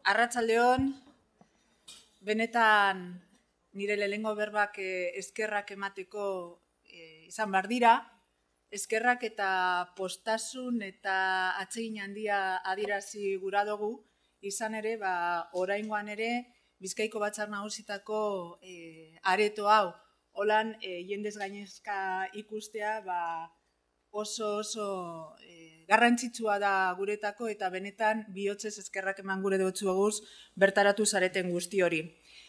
Arratsaldeon, benetan nire lehenengo berbak eskerrak emateko izan behar dira. Eskerrak eta postasun eta atsegin handia adierazi gura dugu, izan ere, oraingoan ere, Bizkaiko Batzar Nagusitako areto hau, holan jendez gainezka ikustea, oso garrantzitsua da guretako eta benetan bihotzez eskerrak eman gure dutzueguz bertaratu zareten guzti hori.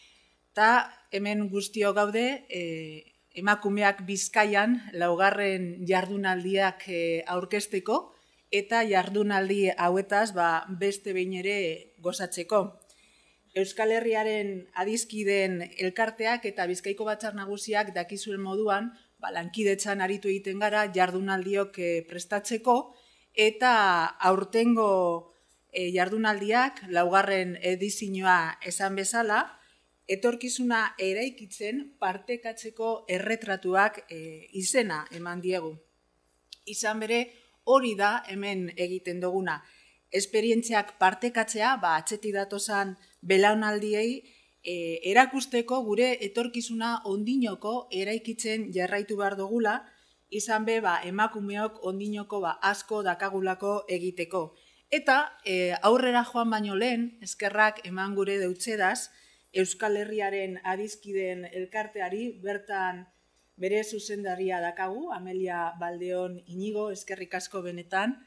Eta hemen guztio gaude, emakumeak Bizkaian laugarren jardunaldiak aurkezteko eta jardunaldi hauetaz beste behin ere gozatzeko. Euskal Herriaren adizkideen elkarteak eta Bizkaiko Batzar Nagusiak dakizuen moduan lankidetzan aritu egiten gara jardunaldiok prestatzeko eta aurtengo jardunaldiak laugarren edizioa esan bezala, etorkizuna eraikitzen partekatzeko erretratuak izena eman diegu. Izan bere hori da hemen egiten duguna. Esperientziak partekatzea, atzetik datozan belaunaldiei erakusteko gure etorkizuna ondinoko eraikitzen jarraitu behar dugula, izan be emakumeok ondinoko asko dakagulako egiteko. Eta aurrera joan baino lehen, eskerrak eman gure deutzedaz, Euskal Herriaren adizkideen elkarteari bertan bere zuzendaria dakagu, Amelia Baldeon Inigo, eskerrik asko benetan,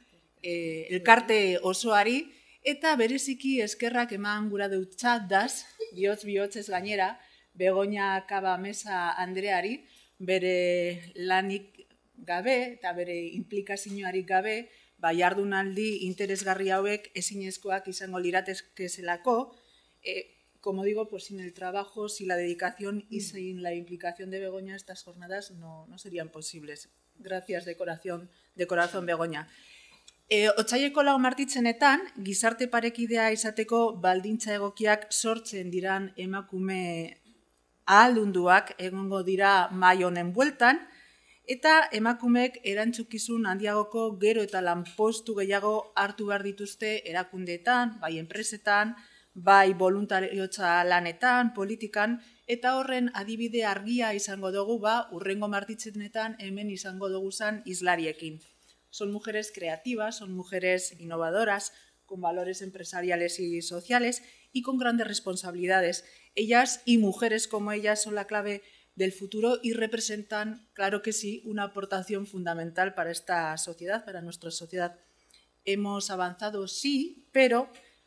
elkarte osoari, eta bereziki eskerrak eman gura deutzadaz, bihotz gainera, Begoña Kaba Mesa Andreari, bere lanik gabe eta bere implikazioarik gabe, jardunaldi interesgarri hauek ezinezkoak izango liratezkezelako, como digo, pues sin el trabajo, sin la dedicación y sin la implicación de Begoña, estas jornadas no serían posibles. Gracias de corazón, Begoña. Otsaileko 4 martitzenetan, gizarte parekidea izateko baldintza egokiak sortzen diran emakume ahaldunduak egongo dira mahai honen bueltan, eta emakumeek erantzukizun handiagoko gero eta lanpostu gehiago hartu behar dituzte erakundeetan, bai enpresetan, bai voluntariotza lanetan, politikan, eta horren adibide argia izango dugu hurrengo martitzenetan hemen izango duguzan islariekin. Son mujeres creativas, son mujeres innovadoras, con valores empresariales y sociales y con grandes responsabilidades. Ellas y mujeres como ellas son la clave del futuro y representan, claro que sí, una aportación fundamental para esta sociedad, para nuestra sociedad. Hemos avanzado, sí, pero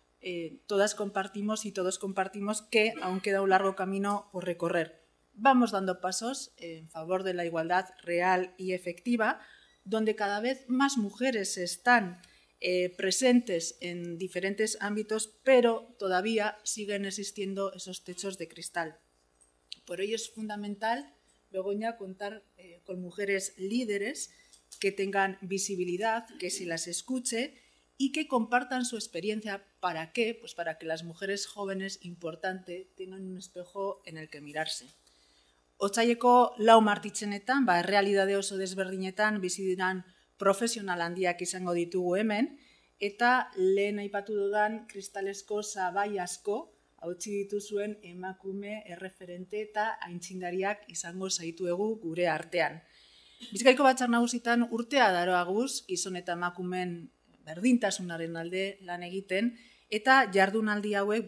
todas compartimos y todos compartimos que aún queda un largo camino por recorrer. Vamos dando pasos en favor de la igualdad real y efectiva, donde cada vez más mujeres están presentes en diferentes ámbitos, pero todavía siguen existiendo esos techos de cristal. Por ello es fundamental, Begoña, contar con mujeres líderes que tengan visibilidad, que se las escuche y que compartan su experiencia. ¿Para qué? Pues para que las mujeres jóvenes, importante, tengan un espejo en el que mirarse. Otsaileko 4 martitzenetan, errealitate oso desberdinetan bizi diran profesional handiak izango ditugu hemen, eta lehen aipatu dudan kristalesko sabai asko hautsi dituzuen emakume erreferente eta aintzindariak izango zaituegu gure artean. Bizkaiko Batzar Nagusitan urtea daroaguz, gizon eta emakumeen berdintasunaren alde lan egiten, eta jardunaldi hauek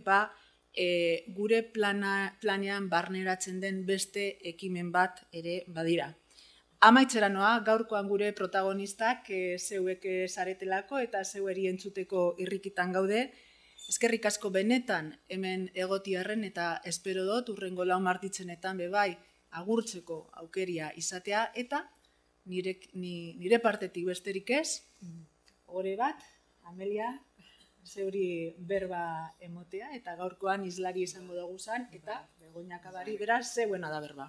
gure planean barneratzen den beste ekimen bat ere badira. Amaitzera noa, gaurkoan gure protagonistak zeuek zaretelako eta zeueri entzuteko irrikitan gaude. Eskerrik asko benetan hemen egotiarren eta espero dut hurrengo 4 martitzenetan bebai agurtzeko aukeria izatea eta nire partetik besterik ez, gore bat, Amelia, zeuri berba emotea eta gaurkoan islari izango duguzan eta Begoña Kabari beraz zeuena da berba.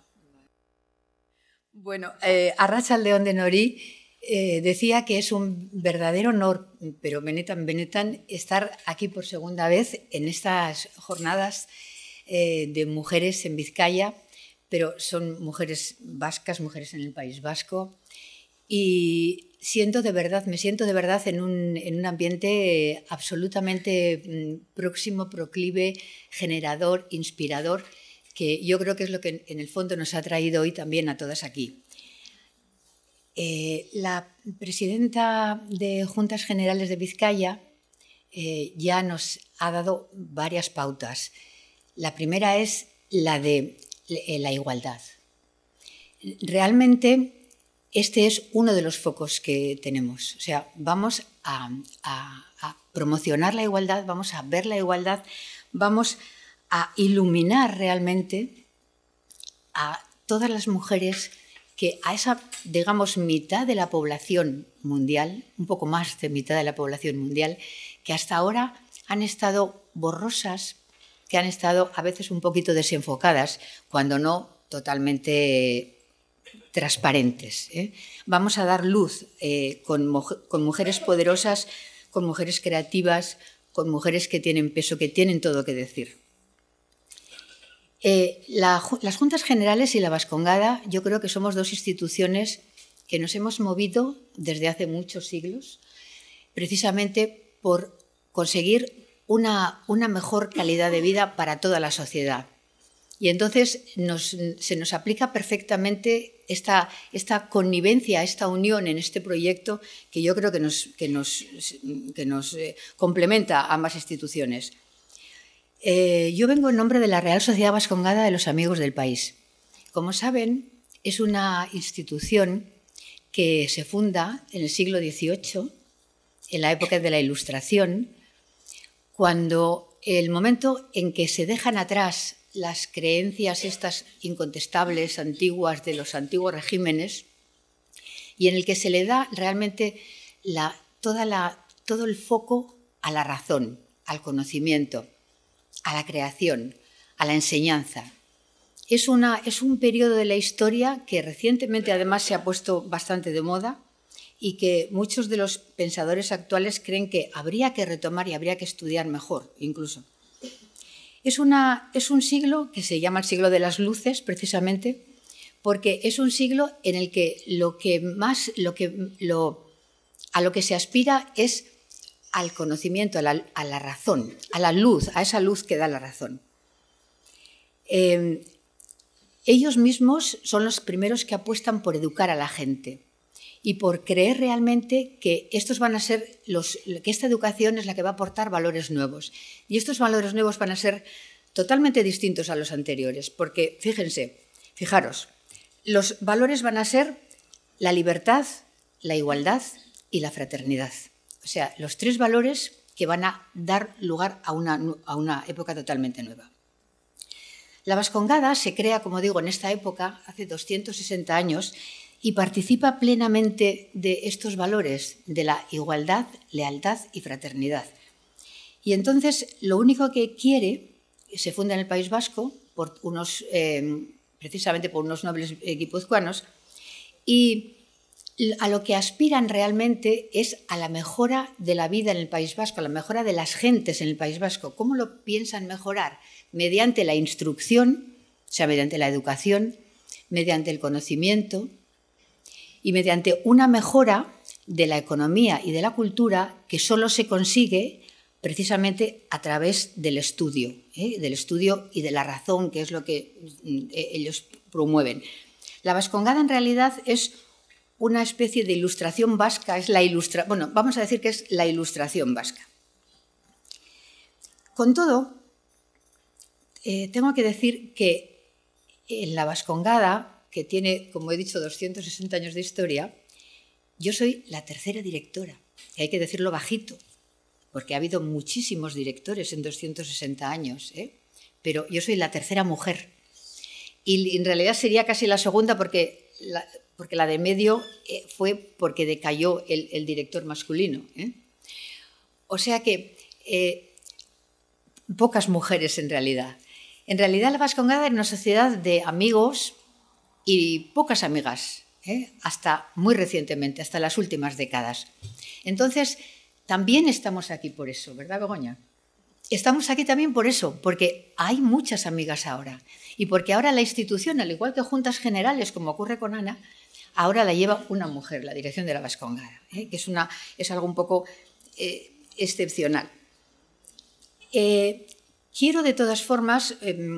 Bueno, arratsaldeon denori, decía que es un verdadero honor, pero benetan, estar aquí por segunda vez en estas jornadas de mujeres en Vizcaya, pero son mujeres vascas, mujeres en el País Vasco, y me siento de verdad en un ambiente absolutamente próximo, proclive, generador, inspirador, que yo creo que es lo que en el fondo nos ha traído hoy también a todas aquí. La presidenta de Juntas Generales de Vizcaya ya nos ha dado varias pautas. La primera es la de la igualdad. Realmente este es uno de los focos que tenemos. O sea, vamos a promocionar la igualdad, vamos a ver la igualdad, vamos a iluminar realmente a todas las mujeres que a esa, digamos, mitad de la población mundial, un poco más de mitad de la población mundial, que hasta ahora han estado borrosas, que han estado a veces un poquito desenfocadas, cuando no totalmente transparentes. Vamos a dar luz con mujeres poderosas, con mujeres creativas, con mujeres que tienen peso, que tienen todo que decir. Las Juntas Generales y la Vascongada, yo creo que somos dos instituciones que nos hemos movido desde hace muchos siglos, precisamente por conseguir una mejor calidad de vida para toda la sociedad. Y entonces se nos aplica perfectamente esta connivencia, esta unión en este proyecto que yo creo que nos complementa a ambas instituciones. Yo vengo en nombre de la Real Sociedad Vascongada de los Amigos del País. Como saben, es una institución que se funda en el siglo XVIII, en la época de la Ilustración, cuando el momento en que se dejan atrás las creencias estas incontestables, antiguas, de los antiguos regímenes, y en el que se le da realmente todo el foco a la razón, al conocimiento, a la creación, a la enseñanza. Es un periodo de la historia que recientemente además se ha puesto bastante de moda y que muchos de los pensadores actuales creen que habría que retomar y habría que estudiar mejor, incluso. Es un siglo que se llama el siglo de las luces, precisamente, porque es un siglo en el que a lo que se aspira es al conocimiento, a la razón, a la luz, a esa luz que da la razón. Ellos mismos son los primeros que apuestan por educar a la gente y por creer realmente que estos van a ser que esta educación es la que va a aportar valores nuevos. Y estos valores nuevos van a ser totalmente distintos a los anteriores, porque fijaros, los valores van a ser la libertad, la igualdad y la fraternidad. O sea, los tres valores que van a dar lugar a una época totalmente nueva. La Vascongada se crea, como digo, en esta época, hace 260 años, y participa plenamente de estos valores de la igualdad, lealtad y fraternidad. Y entonces lo único que quiere, se funda en el País Vasco precisamente por unos nobles guipuzcoanos, y a lo que aspiran realmente es a la mejora de la vida en el País Vasco, a la mejora de las gentes en el País Vasco. ¿Cómo lo piensan mejorar? Mediante la instrucción, o sea, mediante la educación, mediante el conocimiento y mediante una mejora de la economía y de la cultura que solo se consigue precisamente a través del estudio y de la razón, que es lo que ellos promueven. La Vascongada en realidad es una especie de ilustración vasca, vamos a decir que es la ilustración vasca. Con todo, tengo que decir que en la Vascongada, que tiene, como he dicho, 260 años de historia, yo soy la tercera directora, y hay que decirlo bajito, porque ha habido muchísimos directores en 260 años, pero yo soy la tercera mujer. Y en realidad sería casi la segunda porque la de medio fue porque decayó el director masculino. O sea que pocas mujeres en realidad. En realidad la Vascongada era una sociedad de amigos y pocas amigas, hasta muy recientemente, hasta las últimas décadas. Entonces, también estamos aquí por eso, ¿verdad, Begoña? Estamos aquí también por eso, porque hay muchas amigas ahora y porque ahora la institución, al igual que Juntas Generales, como ocurre con Ana, ahora la lleva una mujer, la dirección de la Bascongada, que es algo un poco excepcional. Quiero, de todas formas,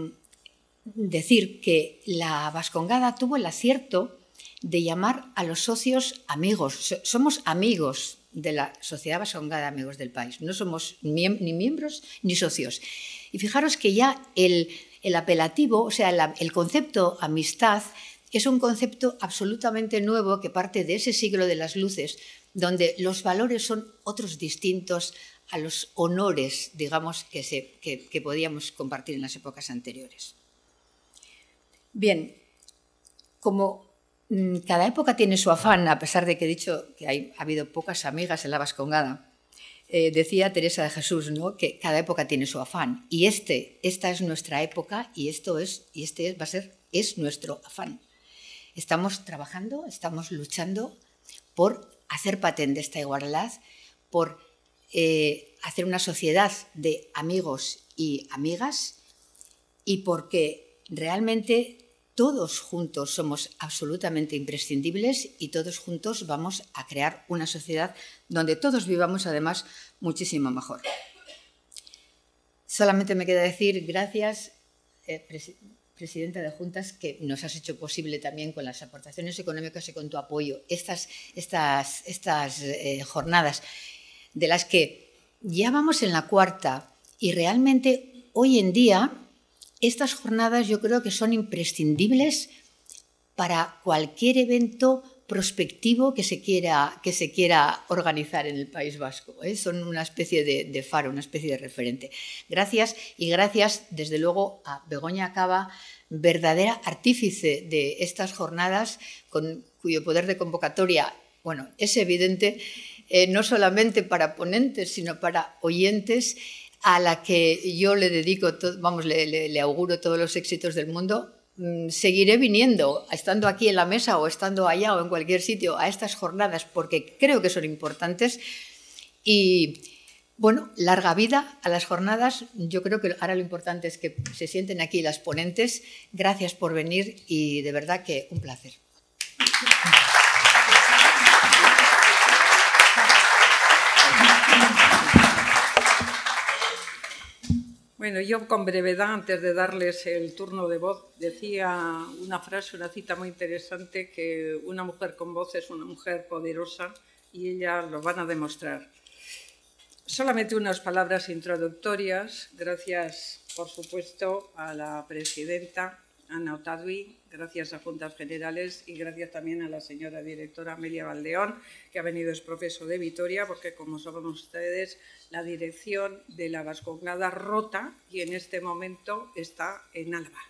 decir que la Bascongada tuvo el acierto de llamar a los socios amigos. Somos amigos de la Sociedad Bascongada, amigos del país. No somos ni miembros ni socios. Y fijaros que ya el apelativo, o sea, el concepto amistad, es un concepto absolutamente nuevo que parte de ese siglo de las luces, donde los valores son otros distintos a los honores, digamos, que podíamos compartir en las épocas anteriores. Bien, como cada época tiene su afán, a pesar de que he dicho que ha habido pocas amigas en la Bascongada, decía Teresa de Jesús, ¿no?, que cada época tiene su afán, y esta es nuestra época y es nuestro afán. Estamos trabajando, estamos luchando por hacer patente esta igualdad, por hacer una sociedad de amigos y amigas, y porque realmente todos juntos somos absolutamente imprescindibles y todos juntos vamos a crear una sociedad donde todos vivamos, además, muchísimo mejor. Solamente me queda decir gracias, Presidenta de Juntas, que nos has hecho posible también con las aportaciones económicas y con tu apoyo estas jornadas, de las que ya vamos en la cuarta, y realmente hoy en día estas jornadas yo creo que son imprescindibles para cualquier evento prospectivo que se quiera organizar en el País Vasco. Son una especie de faro, una especie de referente. Gracias, y gracias desde luego a Begoña Cava, verdadera artífice de estas jornadas, cuyo poder de convocatoria, bueno, es evidente, no solamente para ponentes, sino para oyentes, a la que yo le dedico, le auguro todos los éxitos del mundo. Seguiré viniendo, estando aquí en la mesa o estando allá o en cualquier sitio, a estas jornadas, porque creo que son importantes. Y, bueno, larga vida a las jornadas. Yo creo que ahora lo importante es que se sienten aquí las ponentes. Gracias por venir y de verdad que un placer. Bueno, yo con brevedad, antes de darles el turno de voz, decía una frase, una cita muy interesante, que una mujer con voz es una mujer poderosa, y ellas lo van a demostrar. Solamente unas palabras introductorias. Gracias, por supuesto, a la presidenta Ana Otadui, gracias a Juntas Generales y gracias también a la señora directora Amelia Valdeón, que ha venido exprofeso de Vitoria, porque, como saben ustedes, la dirección de la Bascongada rota y en este momento está en Álava.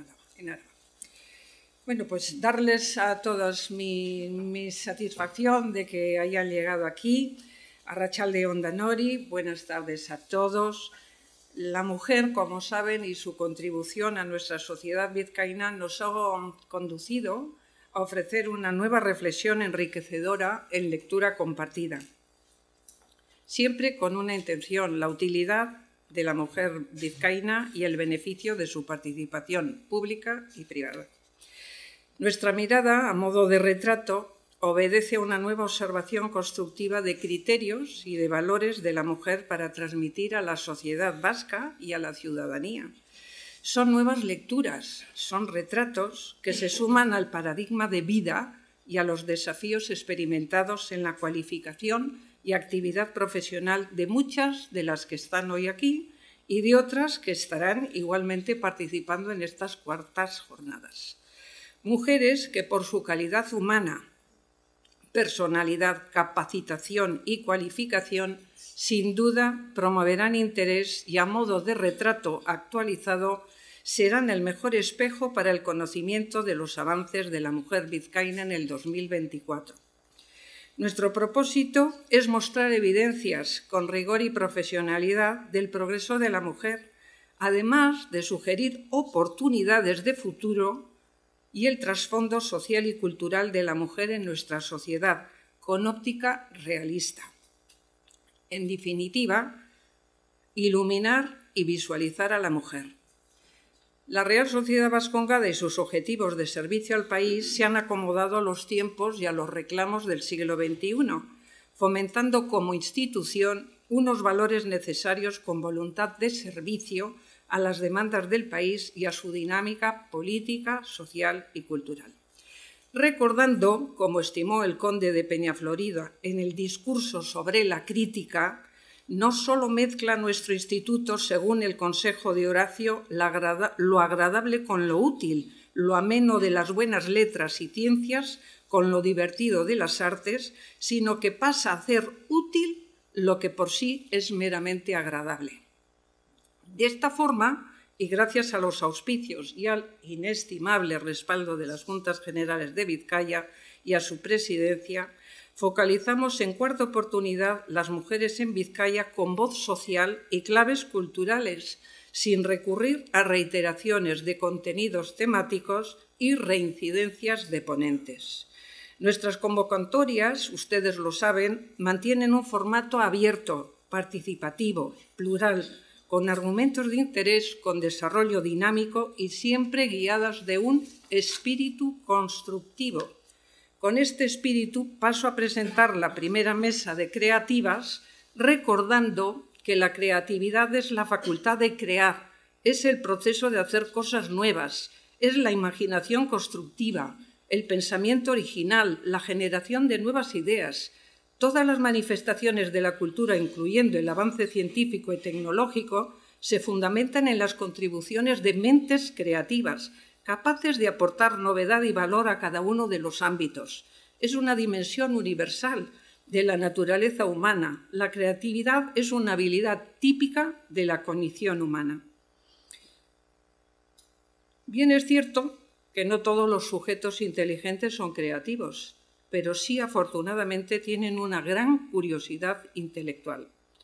Bueno, pues darles a todos mi satisfacción de que hayan llegado aquí. Arratsaldeon Danori, buenas tardes a todos. La mujer, como saben, y su contribución a nuestra sociedad vizcaína nos ha conducido a ofrecer una nueva reflexión enriquecedora en lectura compartida. Siempre con una intención, la utilidad de la mujer vizcaína y el beneficio de su participación pública y privada. Nuestra mirada, a modo de retrato, obedece a una nueva observación constructiva de criterios y de valores de la mujer para transmitir a la sociedad vasca y a la ciudadanía. Son nuevas lecturas, son retratos que se suman al paradigma de vida y a los desafíos experimentados en la cualificación y actividad profesional de muchas de las que están hoy aquí y de otras que estarán igualmente participando en estas cuartas jornadas. Mujeres que, por su calidad humana, personalidad, capacitación y cualificación, sin duda promoverán interés y, a modo de retrato actualizado, serán el mejor espejo para el conocimiento de los avances de la mujer vizcaína en el 2024. Nuestro propósito es mostrar evidencias con rigor y profesionalidad del progreso de la mujer, además de sugerir oportunidades de futuro y el trasfondo social y cultural de la mujer en nuestra sociedad, con óptica realista. En definitiva, iluminar y visualizar a la mujer. La Real Sociedad Vascongada y sus objetivos de servicio al país se han acomodado a los tiempos y a los reclamos del siglo XXI, fomentando como institución unos valores necesarios con voluntad de servicio a las demandas del país y a su dinámica política, social y cultural. Recordando, como estimó el conde de Peñaflorida en el discurso sobre la crítica, no solo mezcla nuestro instituto, según el consejo de Horacio, lo agradable con lo útil, lo ameno de las buenas letras y ciencias con lo divertido de las artes, sino que pasa a hacer útil lo que por sí es meramente agradable. De esta forma, y gracias a los auspicios y al inestimable respaldo de las Juntas Generales de Vizcaya y a su presidencia, focalizamos en cuarta oportunidad las mujeres en Vizcaya con voz social y claves culturales, sin recurrir a reiteraciones de contenidos temáticos y reincidencias de ponentes. Nuestras convocatorias, ustedes lo saben, mantienen un formato abierto, participativo, plural, con argumentos de interés, con desarrollo dinámico y siempre guiadas de un espíritu constructivo. Con este espíritu paso a presentar la primera mesa de creativas, recordando que la creatividad es la facultad de crear, es el proceso de hacer cosas nuevas, es la imaginación constructiva, el pensamiento original, la generación de nuevas ideas. Todas las manifestaciones de la cultura, incluyendo el avance científico y tecnológico, se fundamentan en las contribuciones de mentes creativas, capaces de aportar novedad y valor a cada uno de los ámbitos. Es una dimensión universal de la naturaleza humana. La creatividad es una habilidad típica de la cognición humana. Bien es cierto que no todos los sujetos inteligentes son creativos, pero sí, afortunadamente, tienen una gran curiosidad intelectual.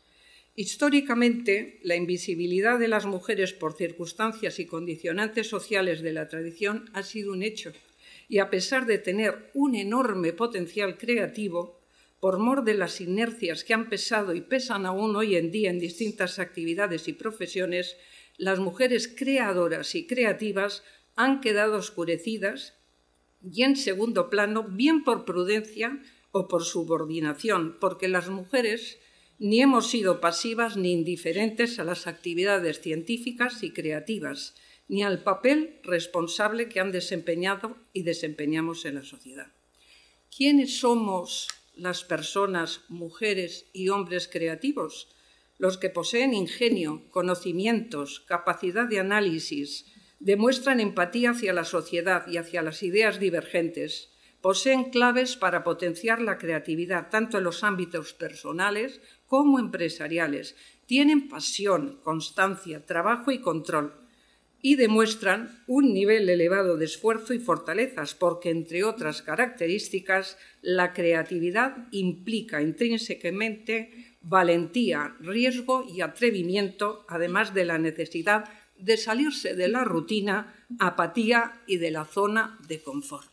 Históricamente, la invisibilidad de las mujeres por circunstancias y condicionantes sociales de la tradición ha sido un hecho, y a pesar de tener un enorme potencial creativo, por mor de las inercias que han pesado y pesan aún hoy en día en distintas actividades y profesiones, las mujeres creadoras y creativas han quedado oscurecidas y en segundo plano, bien por prudencia o por subordinación, porque las mujeres ni hemos sido pasivas ni indiferentes a las actividades científicas y creativas, ni al papel responsable que han desempeñado y desempeñamos en la sociedad. ¿Quiénes somos las personas, mujeres y hombres creativos? Los que poseen ingenio, conocimientos, capacidad de análisis, demuestran empatía hacia la sociedad y hacia las ideas divergentes, poseen claves para potenciar la creatividad tanto en los ámbitos personales como empresariales, tienen pasión, constancia, trabajo y control y demuestran un nivel elevado de esfuerzo y fortalezas porque, entre otras características, la creatividad implica intrínsecamente valentía, riesgo y atrevimiento, además de la necesidad de salirse de la rutina, apatía y de la zona de confort.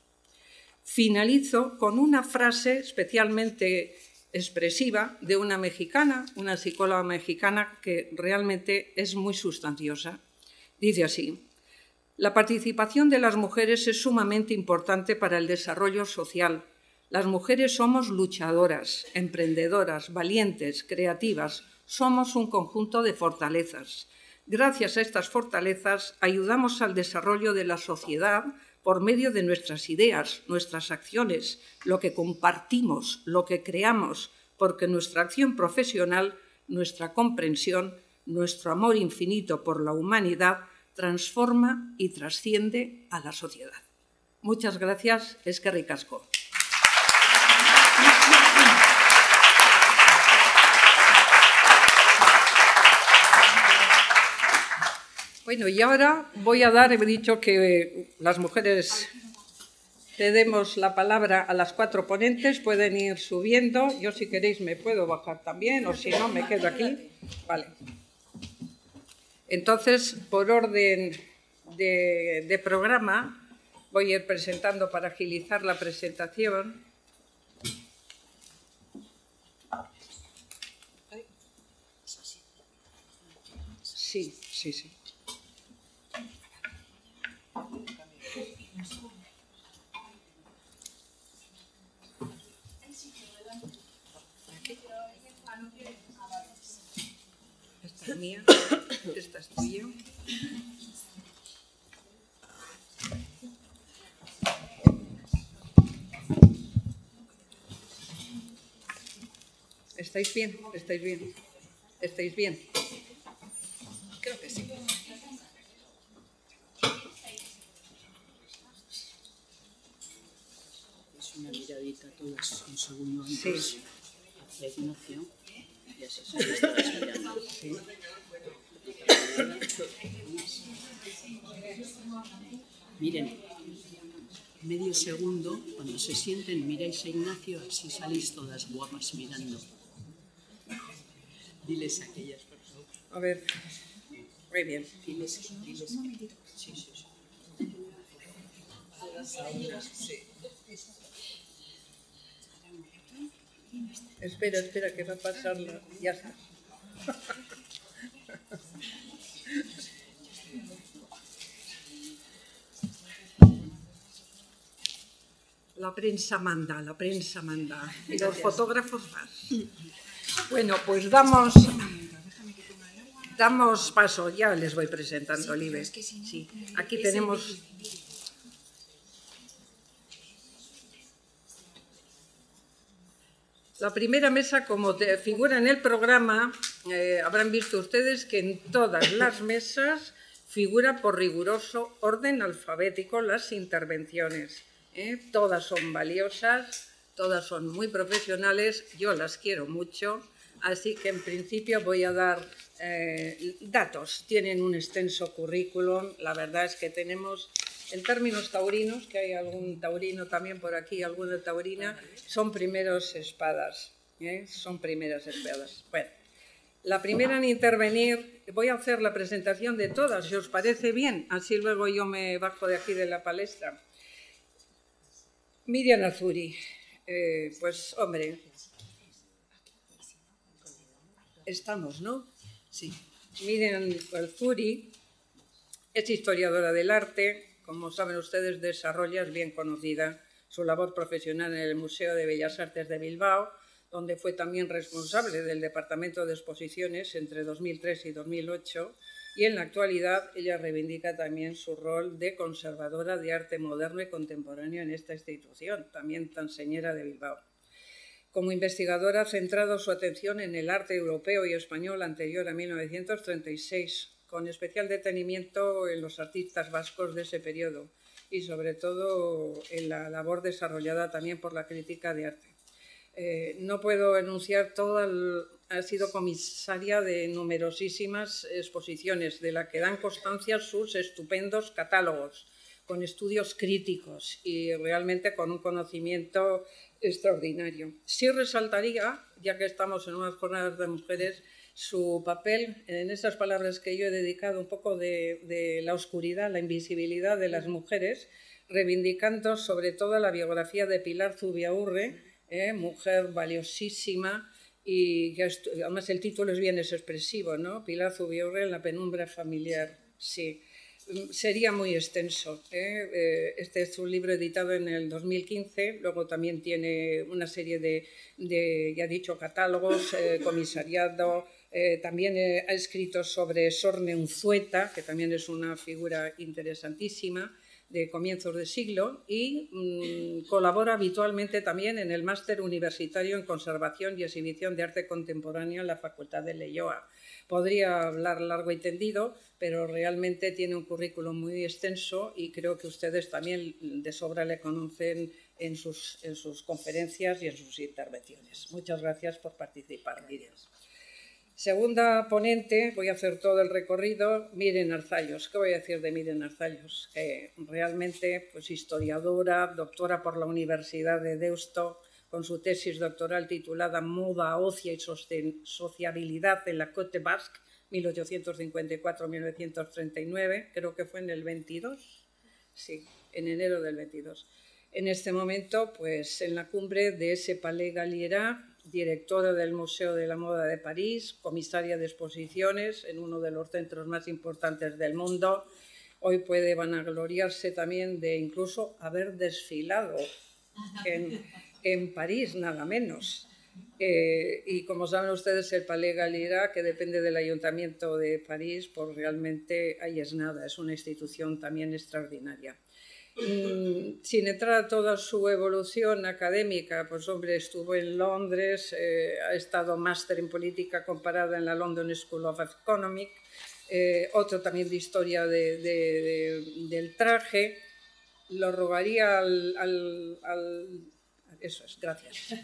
Finalizo con una frase especialmente expresiva de una mexicana, una psicóloga mexicana que realmente es muy sustanciosa. Dice así: la participación de las mujeres es sumamente importante para el desarrollo social. Las mujeres somos luchadoras, emprendedoras, valientes, creativas. Somos un conjunto de fortalezas. Gracias a estas fortalezas ayudamos al desarrollo de la sociedad por medio de nuestras ideas, nuestras acciones, lo que compartimos, lo que creamos, porque nuestra acción profesional, nuestra comprensión, nuestro amor infinito por la humanidad transforma y trasciende a la sociedad. Muchas gracias. Eskerrik asko. Bueno, y ahora voy a dar, he dicho que las mujeres cedemos la palabra a las 4 ponentes, pueden ir subiendo. Yo, si queréis, me puedo bajar también, o si no, me quedo aquí. Vale. Entonces, por orden de programa, voy a ir presentando para agilizar la presentación. Sí. esta es mía, esta es tuya. ¿Estáis bien? ¿Estáis bien? ¿Estáis bien? Creo que sí. Es una miradita todas un segundo antes. Sí. Hacia Ignacio y así se está desmayando. Sí. Miren, medio segundo, cuando se sienten, miráis a Ignacio, así salís todas guapas mirando. Diles a aquellas, por favor. A ver, muy bien. Diles. Sí. Espera, que va a pasar la... Ya está. La prensa manda. Y los fotógrafos más. Bueno, pues damos paso. Ya les voy presentando, Olive. Sí, aquí tenemos... La primera mesa, como figura en el programa, habrán visto ustedes que en todas las mesas figura por riguroso orden alfabético las intervenciones. Todas son valiosas, todas son muy profesionales, yo las quiero mucho, así que en principio voy a dar datos. Tienen un extenso currículum, la verdad es que tenemos... En términos taurinos, que hay algún taurino también por aquí, alguna taurina, son primeros espadas. Son primeras espadas. Bueno, la primera en intervenir, voy a hacer la presentación de todas, si os parece bien, así luego yo me bajo de aquí de la palestra. Miriam Azuri, pues hombre, estamos, ¿no? Sí. Miriam Azuri es historiadora del arte. Como saben ustedes, desarrolla, es bien conocida, su labor profesional en el Museo de Bellas Artes de Bilbao, donde fue también responsable del Departamento de Exposiciones entre 2003 y 2008, y en la actualidad ella reivindica también su rol de conservadora de arte moderno y contemporáneo en esta institución, también tan señera de Bilbao. Como investigadora ha centrado su atención en el arte europeo y español anterior a 1936, con especial detenimiento en los artistas vascos de ese periodo y sobre todo en la labor desarrollada también por la crítica de arte. No puedo enunciar ha sido comisaria de numerosísimas exposiciones, de la que dan constancia sus estupendos catálogos, con estudios críticos y realmente con un conocimiento extraordinario. Sí resaltaría, ya que estamos en unas jornadas de mujeres, su papel en esas palabras que yo he dedicado un poco de la oscuridad, la invisibilidad de las mujeres, reivindicando sobre todo la biografía de Pilar Zubiaurre, mujer valiosísima, y que además el título es bien expresivo, ¿no? Pilar Zubiaurre en la penumbra familiar, sí. Sería muy extenso. Este es un libro editado en el 2015, luego también tiene una serie de ya he dicho, catálogos, comisariado, también ha escrito sobre Sorne Unzueta, que también es una figura interesantísima de comienzos de siglo, y colabora habitualmente también en el Máster Universitario en Conservación y Exhibición de Arte Contemporáneo en la Facultad de Leioa. Podría hablar largo y tendido, pero realmente tiene un currículum muy extenso y creo que ustedes también de sobra le conocen en sus conferencias y en sus intervenciones. Muchas gracias por participar, Miriam. Segunda ponente, voy a hacer todo el recorrido, Miriam Arzallos. ¿Qué voy a decir de Miriam Arzallos? Realmente, pues historiadora, doctora por la Universidad de Deusto, con su tesis doctoral titulada Moda, Ocia y Sociabilidad en la Côte Basque, 1854-1939, creo que fue en el 22, sí, en enero del 22. En este momento, pues en la cumbre de ese Palais Galliera, directora del Museo de la Moda de París, comisaria de exposiciones en uno de los centros más importantes del mundo. Hoy puede vanagloriarse también de incluso haber desfilado en París, nada menos. Y como saben ustedes, el Palais Galliera, que depende del Ayuntamiento de París, pues realmente ahí es nada, es una institución también extraordinaria. Sin entrar a toda su evolución académica, pues hombre, estuvo en Londres, ha estado máster en política comparada en la London School of Economics, otro también de historia del traje. Lo rogaría Eso es, gracias.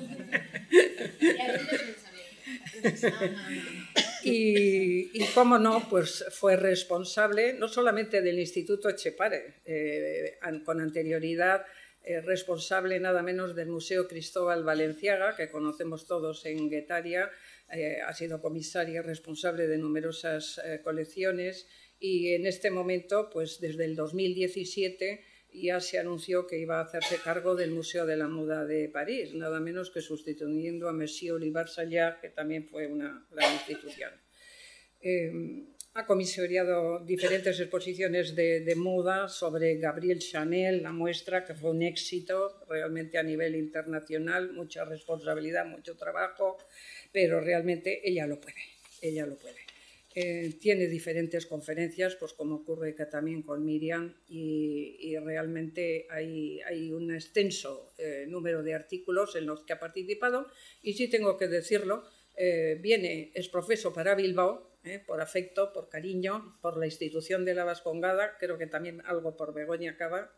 Y cómo no, pues fue responsable no solamente del Instituto Etxepare, con anterioridad responsable nada menos del Museo Cristóbal Balenciaga, que conocemos todos en Guetaria, ha sido comisaria responsable de numerosas colecciones y en este momento, pues desde el 2017, ya se anunció que iba a hacerse cargo del Museo de la Moda de París, nada menos que sustituyendo a Monsieur Olivier Sayat, que también fue una gran institución. Ha comisariado diferentes exposiciones de moda sobre Gabrielle Chanel, la muestra, que fue un éxito realmente a nivel internacional, mucha responsabilidad, mucho trabajo, pero realmente ella lo puede, ella lo puede. Tiene diferentes conferencias, pues como ocurre que también con Miriam, y realmente hay un extenso número de artículos en los que ha participado, y sí tengo que decirlo, viene, es profeso para Bilbao, por afecto, por cariño, por la institución de la Vascongada, creo que también algo por Begoña Cava.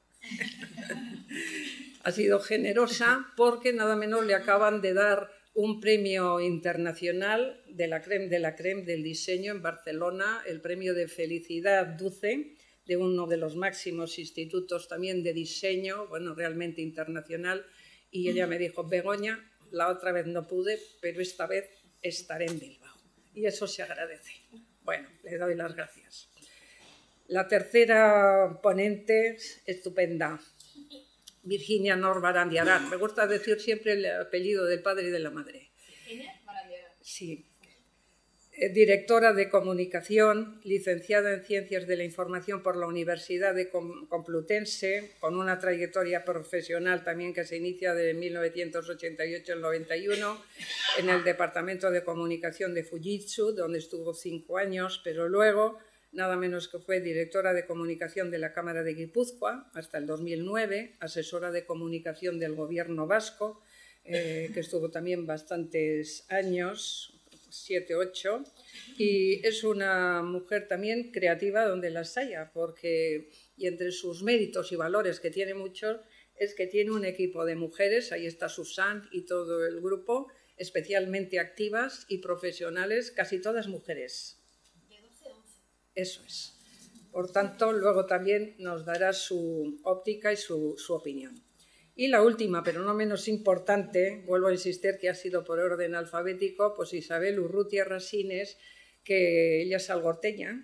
Ha sido generosa porque nada menos le acaban de dar un premio internacional de la crème del diseño en Barcelona, el premio de Felicidad Duce, de uno de los máximos institutos también de diseño, bueno, realmente internacional, y ella me dijo, Begoña, la otra vez no pude, pero esta vez estaré en Bilbao. Y eso se agradece. Bueno, le doy las gracias. La tercera ponente, estupenda, Virginia Nor Barandiaran. Me gusta decir siempre el apellido del padre y de la madre. Virginia Barandiaran. Sí. Directora de Comunicación, licenciada en Ciencias de la Información por la Universidad de Complutense, con una trayectoria profesional también que se inicia de 1988 al 91, en el Departamento de Comunicación de Fujitsu, donde estuvo 5 años, pero luego nada menos que fue directora de Comunicación de la Cámara de Guipúzcoa hasta el 2009, asesora de Comunicación del Gobierno vasco, que estuvo también bastantes años, 7, 8, y es una mujer también creativa donde las haya, porque, y entre sus méritos y valores que tiene muchos, es que tiene un equipo de mujeres, ahí está Susan y todo el grupo, especialmente activas y profesionales, casi todas mujeres. De 12 a 11. Eso es. Por tanto, luego también nos dará su óptica y su opinión. Y la última, pero no menos importante, vuelvo a insistir que ha sido por orden alfabético, pues Isabel Urrutia Rasines, que ella es algorteña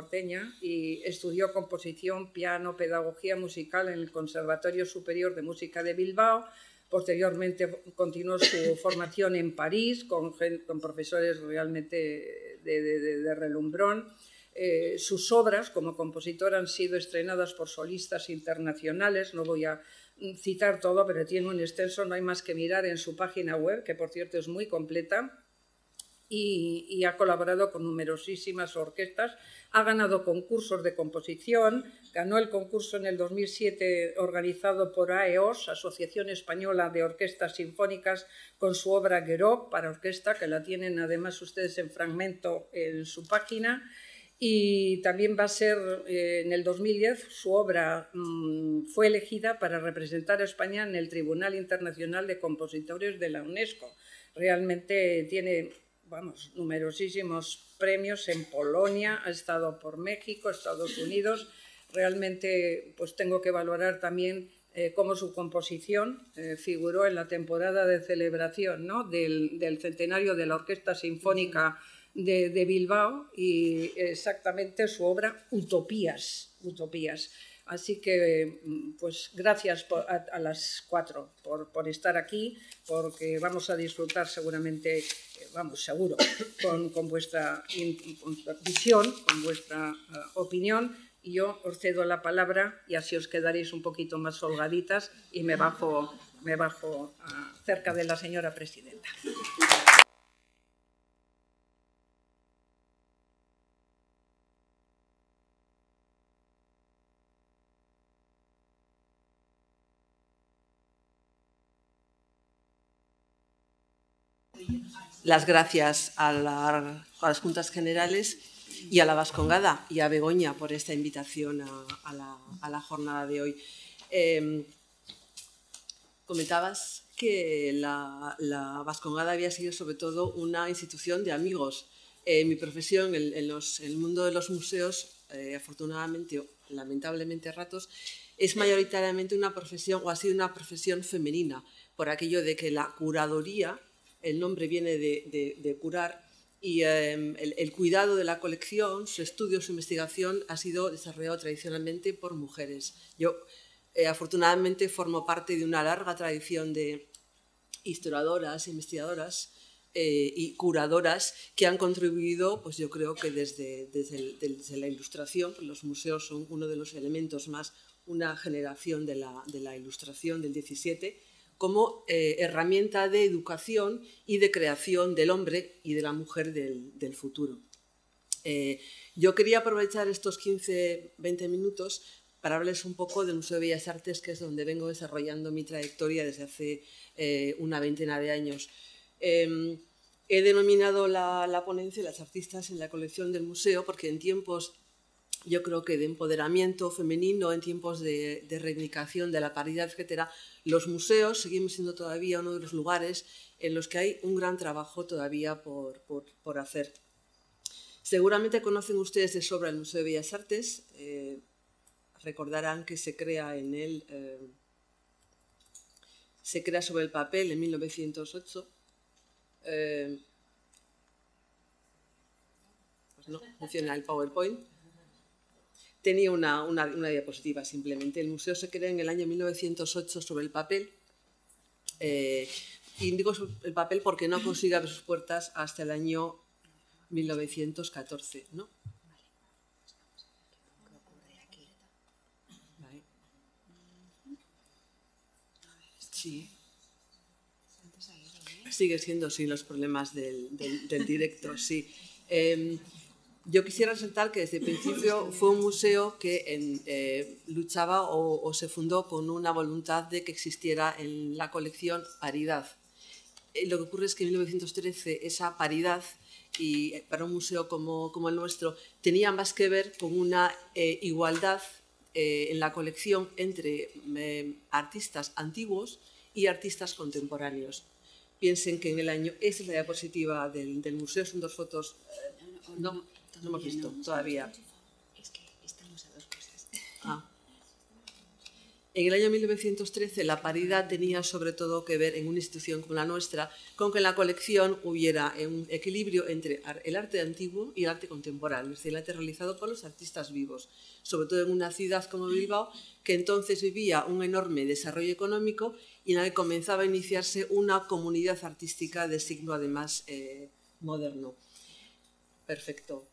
y estudió composición, piano, pedagogía musical en el Conservatorio Superior de Música de Bilbao. Posteriormente continuó su formación en París con profesores realmente de relumbrón. Sus obras como compositora han sido estrenadas por solistas internacionales, no voy a citar todo, pero tiene un extenso, no hay más que mirar en su página web, que por cierto es muy completa, y ha colaborado con numerosísimas orquestas, ha ganado concursos de composición, ganó el concurso en el 2007 organizado por AEOS, Asociación Española de Orquestas Sinfónicas, con su obra Gueró para orquesta, que la tienen además ustedes en fragmento en su página. Y también va a ser, en el 2010, su obra fue elegida para representar a España en el Tribunal Internacional de Compositores de la UNESCO. Realmente tiene, numerosísimos premios en Polonia, ha estado por México, Estados Unidos. Realmente, pues tengo que valorar también cómo su composición figuró en la temporada de celebración, ¿no?, del centenario de la Orquesta Sinfónica de Bilbao, y exactamente su obra Utopías. Así que, pues gracias a las 4 por estar aquí, porque vamos a disfrutar seguramente, seguro, con vuestra visión, con vuestra opinión, y yo os cedo la palabra y así os quedaréis un poquito más holgaditas y me bajo me bajo cerca de la señora presidenta. Las gracias a las Juntas Generales y a la Vascongada y a Begoña por esta invitación a la jornada de hoy. Comentabas que la Vascongada había sido sobre todo una institución de amigos. Mi profesión, en el mundo de los museos, afortunadamente o lamentablemente a ratos, es mayoritariamente una profesión, o ha sido una profesión femenina, por aquello de que la curaduría, el nombre viene de curar, y el cuidado de la colección, su estudio, su investigación ha sido desarrollado tradicionalmente por mujeres. Yo, afortunadamente, formo parte de una larga tradición de historiadoras, investigadoras y curadoras que han contribuido, pues yo creo que desde la Ilustración, los museos son uno de los elementos más, una generación de la Ilustración del 17, como herramienta de educación y de creación del hombre y de la mujer del futuro. Yo quería aprovechar estos 15-20 minutos para hablarles un poco del Museo de Bellas Artes, que es donde vengo desarrollando mi trayectoria desde hace una veintena de años. He denominado la ponencia Las artistas en la colección del museo porque en tiempos, yo creo que de empoderamiento femenino, en tiempos de reivindicación de la paridad, etcétera, los museos seguimos siendo todavía uno de los lugares en los que hay un gran trabajo todavía por hacer. Seguramente conocen ustedes de sobra el Museo de Bellas Artes. Recordarán que se crea en él, se crea sobre el papel en 1908. Pues no funciona el PowerPoint. Tenía una diapositiva simplemente. El museo se crea en el año 1908 sobre el papel. Y digo sobre el papel porque no consigue abrir sus puertas hasta el año 1914, ¿no? Vale. Sí. Sigue siendo sin los problemas del directo, sí. Yo quisiera resaltar que desde el principio fue un museo que luchaba o se fundó con una voluntad de que existiera en la colección paridad. Lo que ocurre es que en 1913 esa paridad, y para un museo como el nuestro, tenía más que ver con una igualdad en la colección entre artistas antiguos y artistas contemporáneos. Piensen que en el año, esa es la diapositiva del museo, son dos fotos, no hemos visto todavía. Es que estamos a dos cosas. En el año 1913 la paridad tenía sobre todo que ver en una institución como la nuestra, con que en la colección hubiera un equilibrio entre el arte antiguo y el arte contemporáneo, es decir, el arte realizado por los artistas vivos, sobre todo en una ciudad como Bilbao, que entonces vivía un enorme desarrollo económico y en la que comenzaba a iniciarse una comunidad artística de signo además moderno. Perfecto.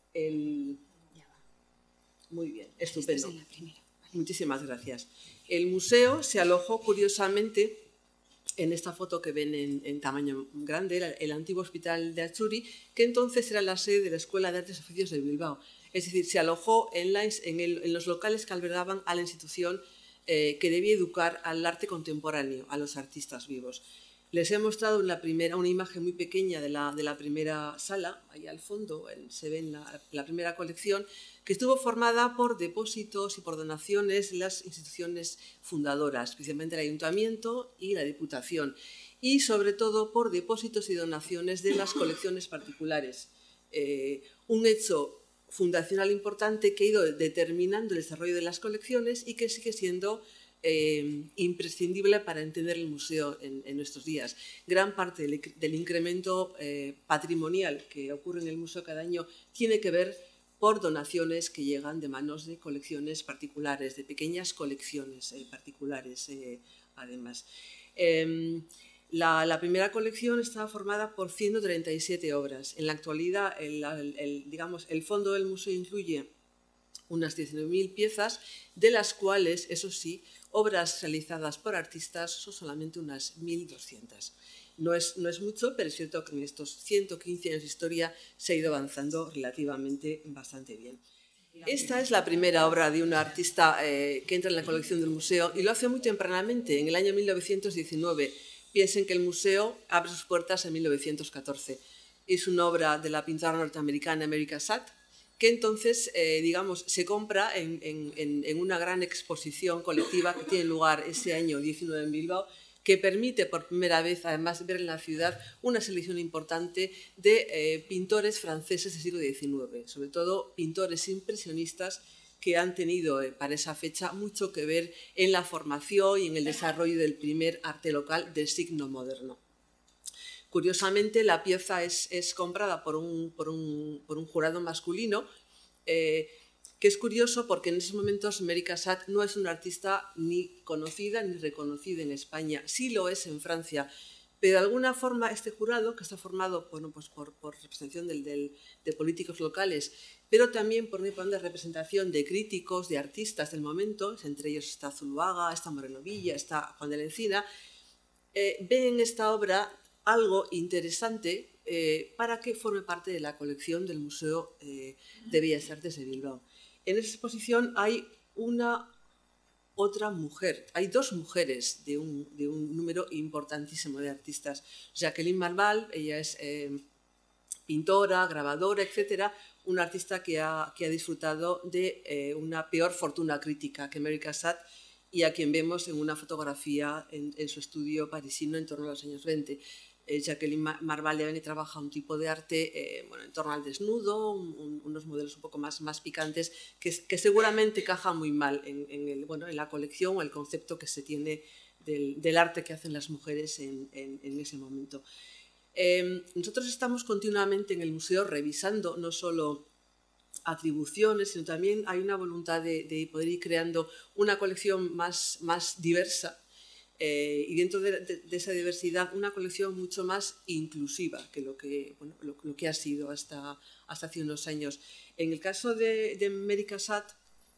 Muy bien, estupendo. Esta es la primera. Muchísimas gracias. El museo se alojó curiosamente en esta foto que ven en tamaño grande, era el antiguo hospital de Atxuri, que entonces era la sede de la Escuela de Artes y Oficios de Bilbao. Es decir, se alojó en los locales que albergaban a la institución que debía educar al arte contemporáneo, a los artistas vivos. Les he mostrado una imagen muy pequeña de la primera sala, ahí al fondo se ve la primera colección, que estuvo formada por depósitos y por donaciones de las instituciones fundadoras, especialmente el Ayuntamiento y la Diputación, y sobre todo por depósitos y donaciones de las colecciones particulares. Un hecho fundacional importante que ha ido determinando el desarrollo de las colecciones y que sigue siendo imprescindible para entender el museo en nuestros días. Gran parte del incremento patrimonial que ocurre en el museo cada año tiene que ver por donaciones que llegan de manos de colecciones particulares, de pequeñas colecciones particulares, además. La primera colección estaba formada por 137 obras. En la actualidad, el fondo del museo incluye unas 19.000 piezas, de las cuales, eso sí, obras realizadas por artistas son solamente unas 1.200. No es mucho, pero es cierto que en estos 115 años de historia se ha ido avanzando relativamente bastante bien. Esta es la primera obra de una artista que entra en la colección del museo y lo hace muy tempranamente, en el año 1919. Piensen que el museo abre sus puertas en 1914. Es una obra de la pintora norteamericana America Satt, que entonces, digamos, se compra en una gran exposición colectiva que tiene lugar ese año 19 en Bilbao, que permite por primera vez, además, ver en la ciudad una selección importante de pintores franceses del siglo XIX, sobre todo pintores impresionistas que han tenido para esa fecha mucho que ver en la formación y en el desarrollo del primer arte local del signo moderno. Curiosamente, la pieza es comprada por un jurado masculino, que es curioso porque en esos momentos America Satt no es una artista ni conocida ni reconocida en España, sí lo es en Francia, pero de alguna forma este jurado, que está formado pues por representación de políticos locales, pero también por una importante representación de críticos, de artistas del momento, entre ellos está Zuluaga, está Moreno Villa, está Juan de la Encina, ven en esta obra algo interesante para que forme parte de la colección del Museo de Bellas Artes de Bilbao. En esa exposición hay otra mujer, hay dos mujeres de un número importantísimo de artistas. Jacqueline Marval, ella es pintora, grabadora, etcétera, una artista que ha disfrutado de una peor fortuna crítica que America Satt y a quien vemos en una fotografía en su estudio parisino en torno a los años 20. Jacqueline Marval trabaja un tipo de arte en torno al desnudo, unos modelos un poco más picantes que seguramente caja muy mal en la colección o el concepto que se tiene del arte que hacen las mujeres en ese momento. Nosotros estamos continuamente en el museo revisando no solo atribuciones, sino también hay una voluntad de poder ir creando una colección más diversa. Y dentro de esa diversidad una colección mucho más inclusiva que lo que ha sido hasta hace unos años. En el caso de America Satt,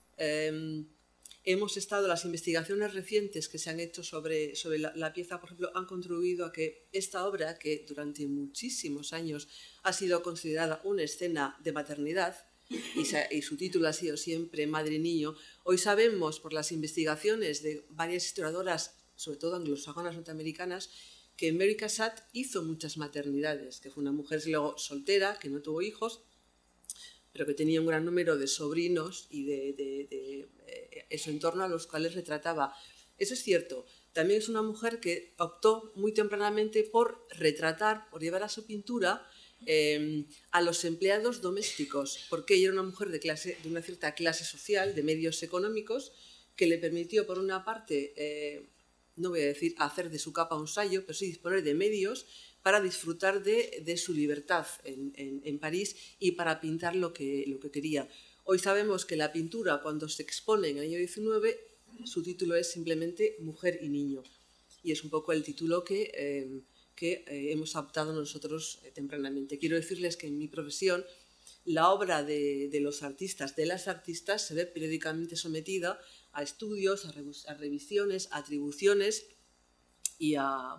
las investigaciones recientes que se han hecho sobre la pieza, por ejemplo, han contribuido a que esta obra, que durante muchísimos años ha sido considerada una escena de maternidad, y su título ha sido siempre Madre y Niño, hoy sabemos por las investigaciones de varias historiadoras, sobre todo anglosajonas norteamericanas, que America Satt hizo muchas maternidades, que fue una mujer luego soltera, que no tuvo hijos, pero que tenía un gran número de sobrinos y de su entorno a los cuales retrataba. Eso es cierto. También es una mujer que optó muy tempranamente por retratar, por llevar a su pintura a los empleados domésticos, porque ella era una mujer de una cierta clase social, de medios económicos, que le permitió, por una parte, no voy a decir hacer de su capa un sayo, pero sí disponer de medios para disfrutar de su libertad en París y para pintar lo que quería. Hoy sabemos que la pintura, cuando se expone en el año 19, su título es simplemente Mujer y Niño. Y es un poco el título que hemos adoptado nosotros tempranamente. Quiero decirles que en mi profesión la obra de los artistas, de las artistas, se ve periódicamente sometida a estudios, a revisiones, a atribuciones y a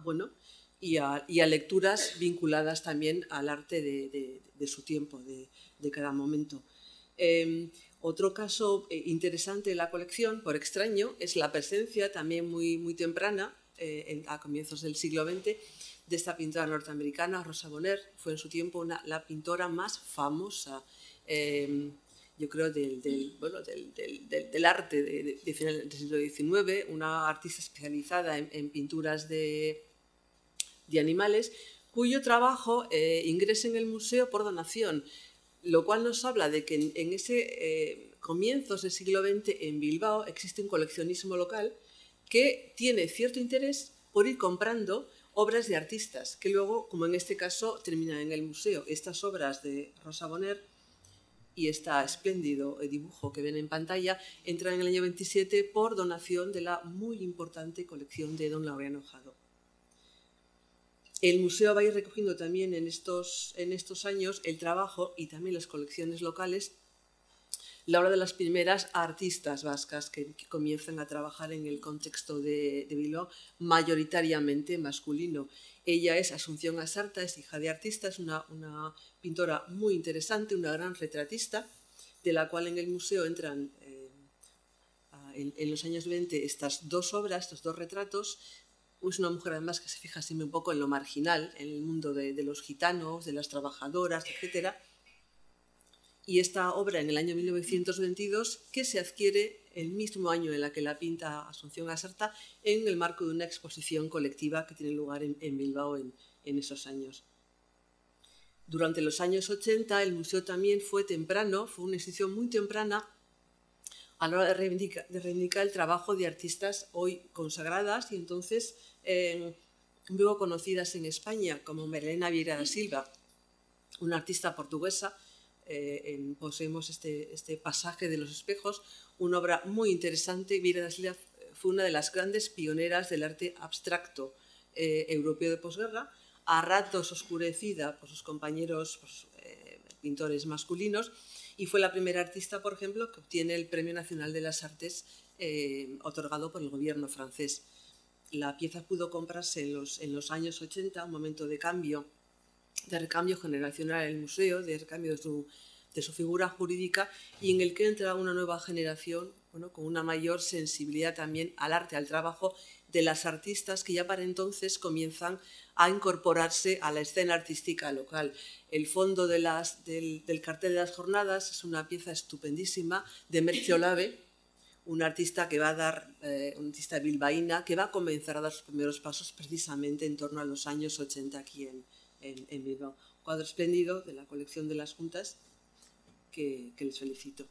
lecturas vinculadas también al arte de su tiempo, de cada momento. Otro caso interesante de la colección, por extraño, es la presencia también muy temprana, a comienzos del siglo XX, de esta pintora norteamericana, Rosa Bonheur. Fue en su tiempo la pintora más famosa, yo creo, del arte de final del siglo XIX, una artista especializada en pinturas de animales, cuyo trabajo ingresa en el museo por donación, lo cual nos habla de que en ese comienzos del siglo XX en Bilbao existe un coleccionismo local que tiene cierto interés por ir comprando obras de artistas, que luego, como en este caso, terminan en el museo. Estas obras de Rosa Bonheur y este espléndido dibujo que ven en pantalla entran en el año 27 por donación de la muy importante colección de don Laureano Jado. El museo va a ir recogiendo también en estos años el trabajo y también las colecciones locales la obra de las primeras artistas vascas que comienzan a trabajar en el contexto de Bilbao, mayoritariamente masculino. Ella es Asunción Asarta, es hija de artista, es una pintora muy interesante, una gran retratista, de la cual en el museo entran en los años 20 estas dos obras, estos dos retratos. Es una mujer además que se fija siempre un poco en lo marginal, en el mundo de los gitanos, de las trabajadoras, etc. Y esta obra en el año 1922 que se adquiere el mismo año en la que la pinta Asunción Asarta en el marco de una exposición colectiva que tiene lugar en Bilbao en esos años. Durante los años 80 el museo también fue una institución muy temprana a la hora de reivindicar el trabajo de artistas hoy consagradas y entonces luego conocidas en España, como Marilena Vieira da Silva, una artista portuguesa. Poseemos este pasaje de los espejos, una obra muy interesante. Vieira da Silva fue una de las grandes pioneras del arte abstracto europeo de posguerra, a ratos oscurecida por sus compañeros pintores masculinos, y fue la primera artista, por ejemplo, que obtiene el Premio Nacional de las Artes otorgado por el gobierno francés. La pieza pudo comprarse en los años 80, un momento de recambio generacional en el museo, de recambio de su figura jurídica, y en el que entra una nueva generación, con una mayor sensibilidad también al arte, al trabajo de las artistas que ya para entonces comienzan a incorporarse a la escena artística local. El fondo del cartel de las jornadas es una pieza estupendísima de Merche Olave, una artista que va a dar, una artista bilbaína, que va a comenzar a dar sus primeros pasos precisamente en torno a los años 80 aquí en Bilbao. Un cuadro espléndido de la colección de las Juntas que les felicito.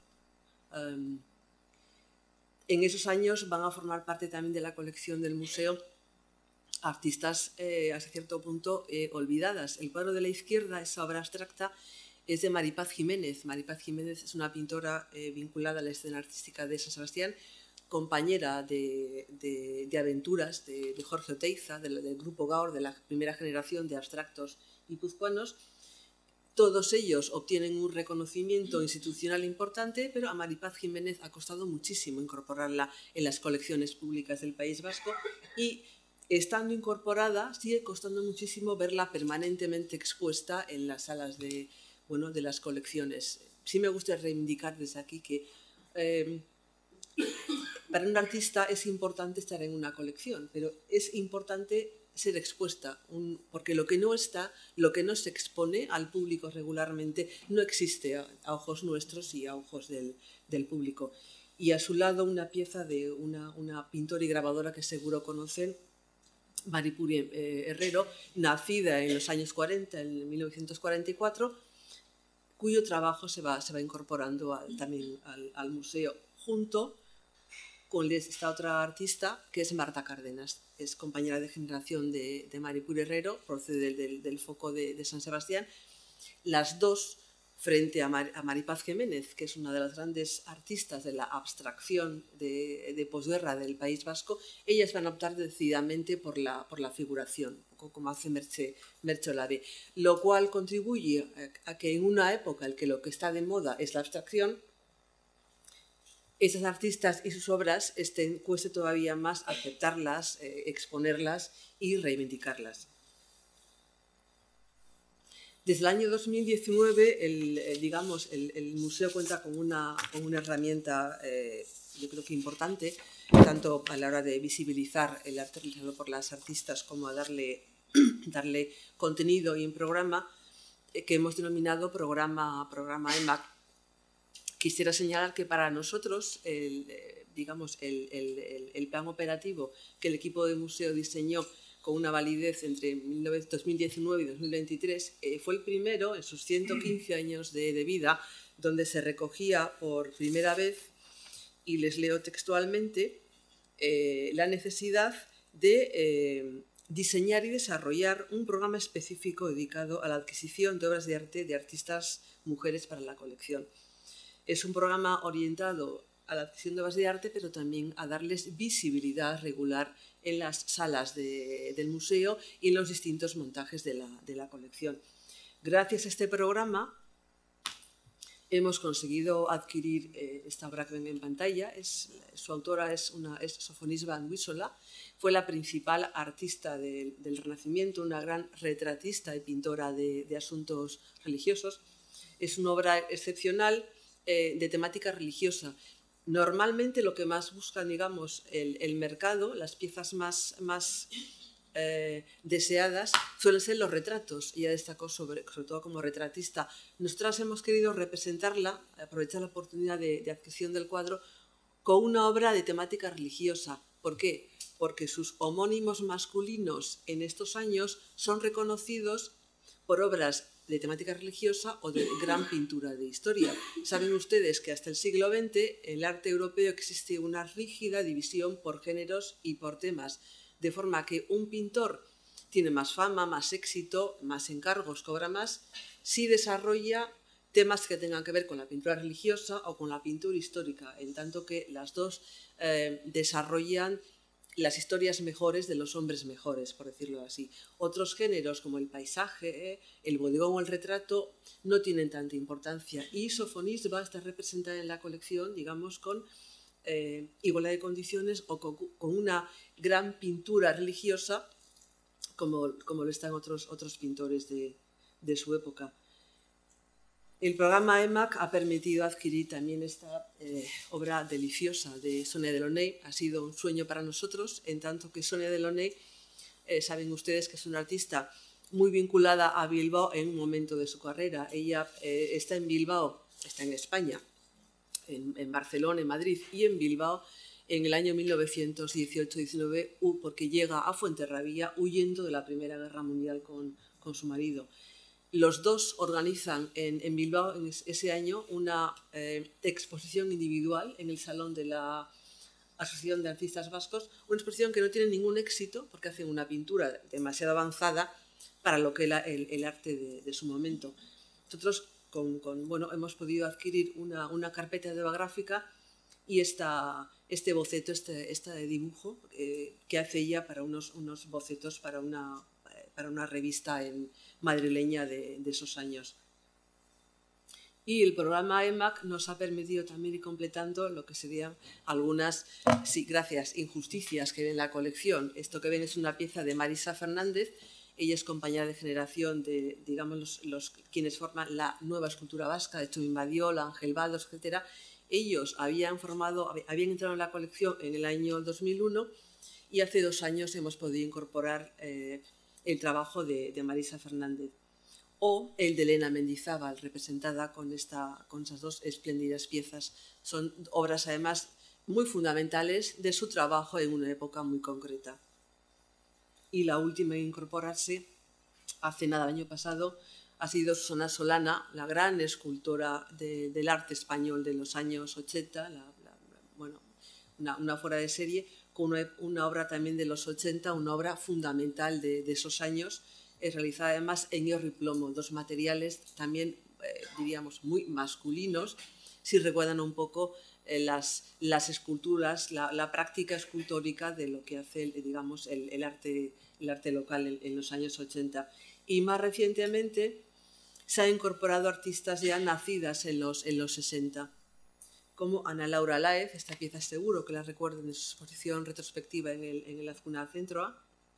En esos años van a formar parte también de la colección del museo artistas hasta cierto punto olvidadas. El cuadro de la izquierda, esa obra abstracta, es de Maripaz Jiménez. Maripaz Jiménez es una pintora vinculada a la escena artística de San Sebastián, compañera de aventuras de Jorge Oteiza, del grupo Gaur, de la primera generación de abstractos guipuzcoanos. Todos ellos obtienen un reconocimiento institucional importante, pero a Maripaz Jiménez ha costado muchísimo incorporarla en las colecciones públicas del País Vasco, y estando incorporada sigue costando muchísimo verla permanentemente expuesta en las salas de las colecciones. Sí me gusta reivindicar desde aquí que para un artista es importante estar en una colección, pero es importante ser expuesta, porque lo que no se expone al público regularmente, no existe a ojos nuestros y a ojos del público. Y a su lado una pieza de una pintora y grabadora que seguro conocen, Maripuri Herrero, nacida en los años 40, en 1944, cuyo trabajo se va incorporando también al museo, junto con esta otra artista que es Marta Cárdenas. Es compañera de generación de Maripuri Herrero, procede del foco de San Sebastián. Las dos, frente a Maripaz Jiménez, que es una de las grandes artistas de la abstracción de posguerra del País Vasco, ellas van a optar decididamente por la figuración, un poco como hace Merche Olave, lo cual contribuye a que en una época en que lo que está de moda es la abstracción, esas artistas y sus obras cueste todavía más aceptarlas, exponerlas y reivindicarlas. Desde el año 2019, el museo cuenta con una herramienta, yo creo que importante, tanto a la hora de visibilizar el arte realizado por las artistas como a darle contenido y un programa que hemos denominado programa EMAC. Quisiera señalar que para nosotros el plan operativo que el equipo de museo diseñó con una validez entre 2019 y 2023 fue el primero en sus 115 años de vida, donde se recogía por primera vez, y les leo textualmente, la necesidad de diseñar y desarrollar un programa específico dedicado a la adquisición de obras de arte de artistas mujeres para la colección. Es un programa orientado a la adquisición de obras de arte, pero también a darles visibilidad regular en las salas del museo y en los distintos montajes de la colección. Gracias a este programa hemos conseguido adquirir esta obra que ven en pantalla. Su autora es Sofonisba Anguissola. Fue la principal artista del Renacimiento, una gran retratista y pintora de asuntos religiosos. Es una obra excepcional de temática religiosa. Normalmente lo que más buscan, digamos, el mercado, las piezas más deseadas, suelen ser los retratos. Ella destacó sobre todo como retratista. Nosotras hemos querido representarla, aprovechar la oportunidad de adquisición del cuadro, con una obra de temática religiosa. ¿Por qué? Porque sus homónimos masculinos en estos años son reconocidos por obras de temática religiosa o de gran pintura de historia. Saben ustedes que hasta el siglo XX en el arte europeo existe una rígida división por géneros y por temas, de forma que un pintor tiene más fama, más éxito, más encargos, cobra más, si desarrolla temas que tengan que ver con la pintura religiosa o con la pintura histórica, en tanto que las dos desarrollan las historias mejores de los hombres mejores, por decirlo así. Otros géneros como el paisaje, el bodegón o el retrato no tienen tanta importancia, y Sofonisba está representada en la colección, digamos, con igualdad de condiciones o con una gran pintura religiosa como lo están otros pintores de su época. El programa EMAC ha permitido adquirir también esta obra deliciosa de Sonia Delaunay. Ha sido un sueño para nosotros, en tanto que Sonia Delaunay, saben ustedes que es una artista muy vinculada a Bilbao en un momento de su carrera. Ella está en Bilbao, está en España, en Barcelona, en Madrid y en Bilbao en el año 1918-19, porque llega a Fuenterrabía huyendo de la Primera Guerra Mundial con su marido. Los dos organizan en Bilbao en ese año una exposición individual en el Salón de la Asociación de Artistas Vascos, una exposición que no tiene ningún éxito porque hacen una pintura demasiado avanzada para lo que era el arte de su momento. Nosotros hemos podido adquirir una carpeta de gráfica y este boceto, este dibujo que hace ella para unos bocetos para una revista madrileña de esos años. Y el programa EMAC nos ha permitido también ir completando lo que serían algunas, sí, gracias, injusticias que ven en la colección. Esto que ven es una pieza de Marisa Fernández. Ella es compañera de generación de, digamos, quienes forman la nueva escultura vasca, de Txomin Badiola, Ángel Baldos, etc. Ellos habían entrado en la colección en el año 2001 y hace 2 años hemos podido incorporar el trabajo de Marisa Fernández, o el de Elena Mendizábal, representada con esas dos espléndidas piezas. Son obras, además, muy fundamentales de su trabajo en una época muy concreta. Y la última en incorporarse, hace nada, el año pasado, ha sido Susana Solana, la gran escultora del arte español de los años 80, una fuera de serie, con una obra también de los 80, una obra fundamental de esos años, realizada además en hierro y plomo, 2 materiales también, diríamos, muy masculinos, si recuerdan un poco las esculturas, la práctica escultórica de lo que hace, digamos, el arte local en los años 80. Y más recientemente se han incorporado artistas ya nacidas en los 60, como Ana Laura Laez. Esta pieza seguro que la recuerden de su exposición retrospectiva en el Azcuna Centro,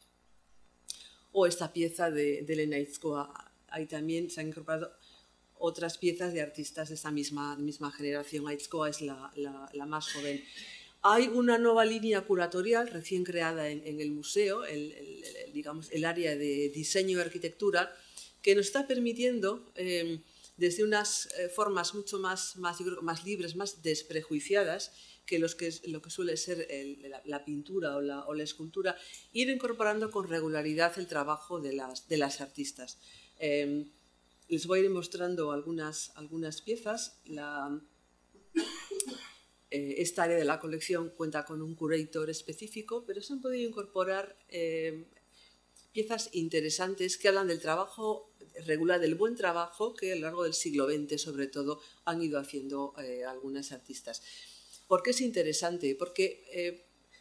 o esta pieza de Elena Aizkoa. Ahí también se han incorporado otras piezas de artistas de esa misma generación. Aizkoa es la más joven. Hay una nueva línea curatorial recién creada en el museo, digamos, el área de diseño y arquitectura, que nos está permitiendo, desde unas formas mucho más libres, más desprejuiciadas, que lo que suele ser la pintura o la escultura, ir incorporando con regularidad el trabajo de las artistas. Les voy a ir mostrando algunas piezas. Esta área de la colección cuenta con un curator específico, pero se han podido incorporar piezas interesantes que hablan del trabajo regular, del buen trabajo que a lo largo del siglo XX, sobre todo, han ido haciendo algunas artistas. ¿Por qué es interesante? Porque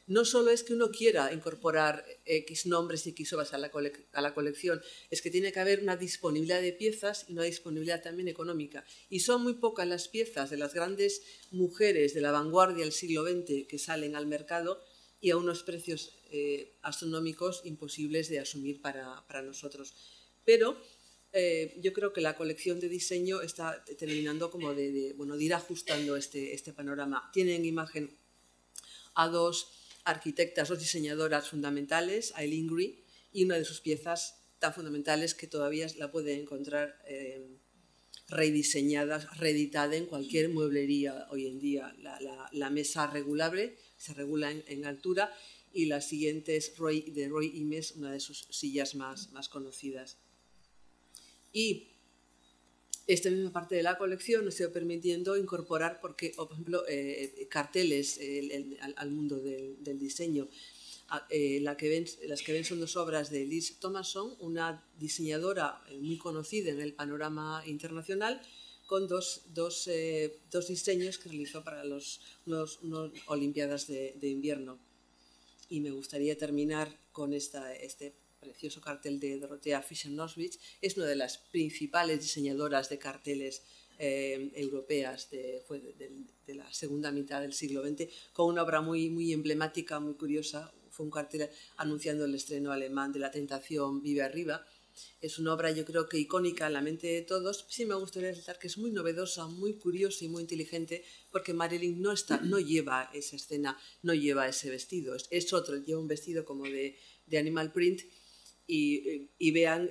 no solo es que uno quiera incorporar X nombres y X obras a la colección, es que tiene que haber una disponibilidad de piezas y una disponibilidad también económica. Y son muy pocas las piezas de las grandes mujeres de la vanguardia del siglo XX que salen al mercado y a unos precios astronómicos imposibles de asumir para nosotros. Pero yo creo que la colección de diseño está terminando como de ir ajustando este panorama. Tienen en imagen a dos arquitectas, dos diseñadoras fundamentales, Eileen Gray, y una de sus piezas tan fundamentales que todavía la pueden encontrar rediseñada, reeditada en cualquier mueblería hoy en día. La mesa regulable, se regula en altura, y la siguiente es de Roy Imes, una de sus sillas más conocidas. Y esta misma parte de la colección nos ha ido permitiendo incorporar, porque, por ejemplo, carteles al mundo del diseño. Las que ven son dos obras de Liz Thomason, una diseñadora muy conocida en el panorama internacional, con dos diseños que realizó para unas Olimpiadas de invierno. Y me gustaría terminar con este precioso cartel de Dorothea Fischer-Noswitz. Es una de las principales diseñadoras de carteles europeas de la segunda mitad del siglo XX, con una obra muy emblemática, muy curiosa. Fue un cartel anunciando el estreno alemán de La tentación vive arriba. Es una obra, yo creo que icónica en la mente de todos. Sí me gustaría resaltar que es muy novedosa, muy curiosa y muy inteligente, porque Marilyn no lleva esa escena, no lleva ese vestido. Es otro, lleva un vestido como de animal print, y vean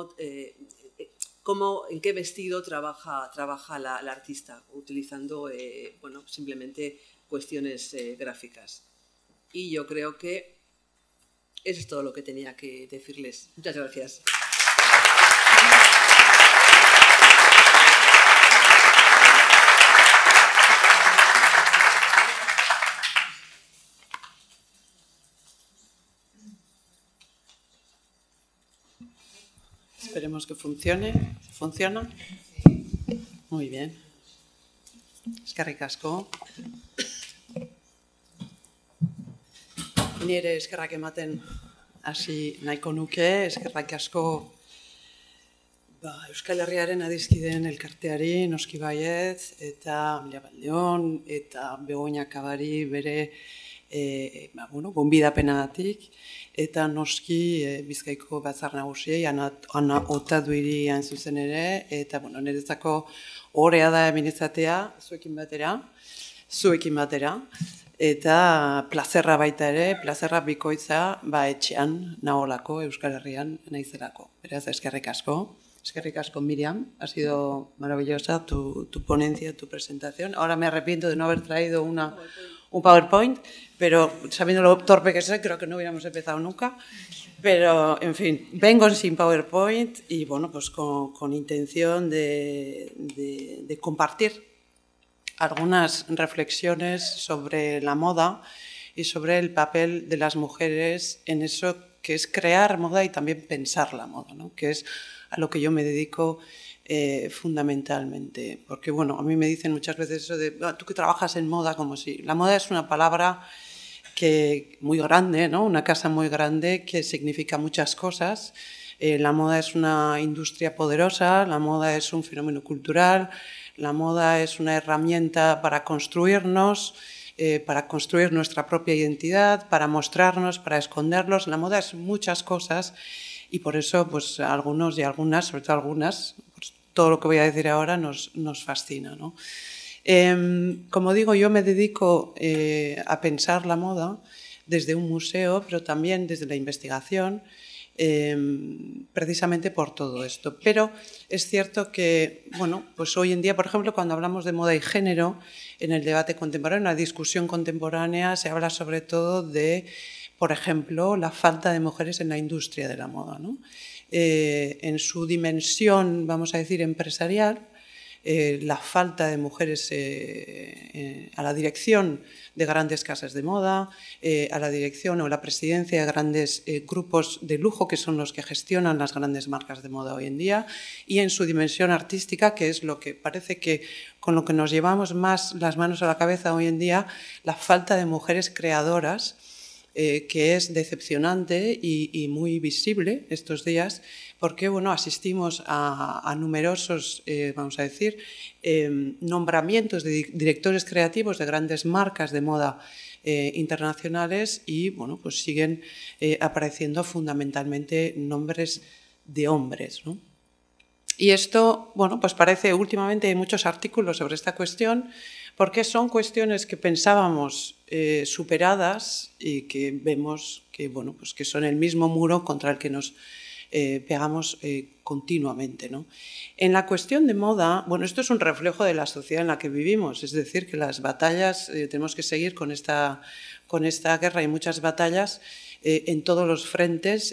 en qué vestido trabaja la artista, utilizando simplemente cuestiones gráficas. Y yo creo que eso es todo lo que tenía que decirles. Muchas gracias. Esperemos que funcione. ¿Funciona? Muy bien. Eskerrik asko. Nire eskerrak ematen hasi nahiko nuke, eskerrak asko Euskal Herriaren adizkideen elkarteari, noski baietz, eta Mila Baldeon, eta Begoña Kabari bere gonbidapenagatik, eta noski Bizkaiko Batzar Nagusiei, Ana Otaduiri hain zuzen ere, eta niretzako ohorea da hemen izatea, zuekin batera, eta plazerra baita ere, plazerra bikoitza etxean naholako, Euskal Herrian naizelako. Beraz, eskerrik asko. Eskerrik asko, Miriam. Ha sido maravillosa tu ponencia, tu presentación. Ahora me arrepiento de no haber traído un PowerPoint, pero sabiendo lo torpe que soy, creo que no hubiéramos empezado nunca. Pero, en fin, vengo sin PowerPoint y, pues con intención de compartir algunas reflexiones sobre la moda y sobre el papel de las mujeres en eso que es crear moda y también pensar la moda, ¿no? Que es a lo que yo me dedico fundamentalmente. Porque, a mí me dicen muchas veces eso de, tú que trabajas en moda, como si... La moda es una palabra muy grande, ¿no? Una casa muy grande que significa muchas cosas. La moda es una industria poderosa, la moda es un fenómeno cultural, la moda es una herramienta para construirnos, para construir nuestra propia identidad, para mostrarnos, para esconderlos. La moda es muchas cosas. Y por eso, pues, a algunos y algunas, sobre todo algunas, pues, todo lo que voy a decir ahora nos fascina, ¿no? Como digo, yo me dedico a pensar la moda desde un museo, pero también desde la investigación, precisamente por todo esto. Pero es cierto que, pues hoy en día, por ejemplo, cuando hablamos de moda y género, en el debate contemporáneo, en la discusión contemporánea, se habla sobre todo de, por ejemplo, la falta de mujeres en la industria de la moda, ¿no? En su dimensión, vamos a decir, empresarial, la falta de mujeres a la dirección de grandes casas de moda, a la dirección o la presidencia de grandes grupos de lujo, que son los que gestionan las grandes marcas de moda hoy en día, y en su dimensión artística, que es lo que parece que con lo que nos llevamos más las manos a la cabeza hoy en día, la falta de mujeres creadoras que es decepcionante y muy visible estos días, porque bueno, asistimos a numerosos, vamos a decir, nombramientos de directores creativos de grandes marcas de moda internacionales y bueno, pues siguen apareciendo fundamentalmente nombres de hombres, ¿no? Y esto, bueno, pues parece, últimamente hay muchos artículos sobre esta cuestión, porque son cuestiones que pensábamos superadas y que vemos que, bueno, pues que son el mismo muro contra el que nos pegamos continuamente, ¿no? En la cuestión de moda, bueno, esto es un reflejo de la sociedad en la que vivimos, es decir, que las batallas, tenemos que seguir con esta guerra, hay muchas batallas en todos los frentes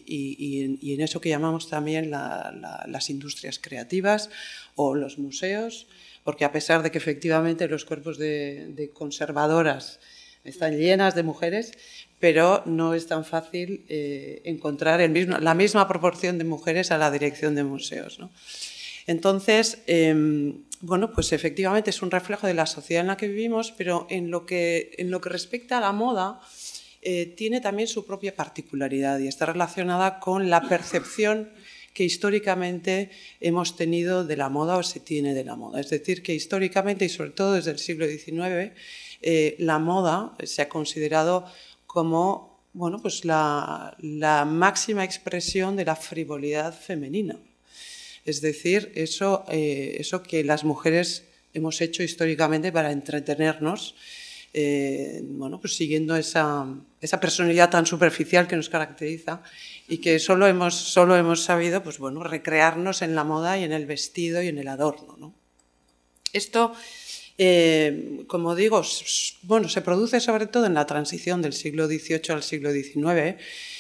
y en eso que llamamos también las industrias creativas o los museos, porque a pesar de que efectivamente los cuerpos de conservadoras están llenas de mujeres, pero no es tan fácil encontrar la misma proporción de mujeres a la dirección de museos, ¿no? Entonces, bueno, pues efectivamente es un reflejo de la sociedad en la que vivimos, pero en lo que respecta a la moda, tiene también su propia particularidad y está relacionada con la percepción que históricamente hemos tenido de la moda o se tiene de la moda. Es decir, que históricamente y sobre todo desde el siglo XIX, la moda se ha considerado como, bueno, pues la máxima expresión de la frivolidad femenina. Es decir, eso que las mujeres hemos hecho históricamente para entretenernos, bueno, pues siguiendo esa personalidad tan superficial que nos caracteriza y que solo hemos sabido, pues bueno, recrearnos en la moda y en el vestido y en el adorno, ¿no? Esto, como digo, bueno, se produce sobre todo en la transición del siglo XVIII al siglo XIX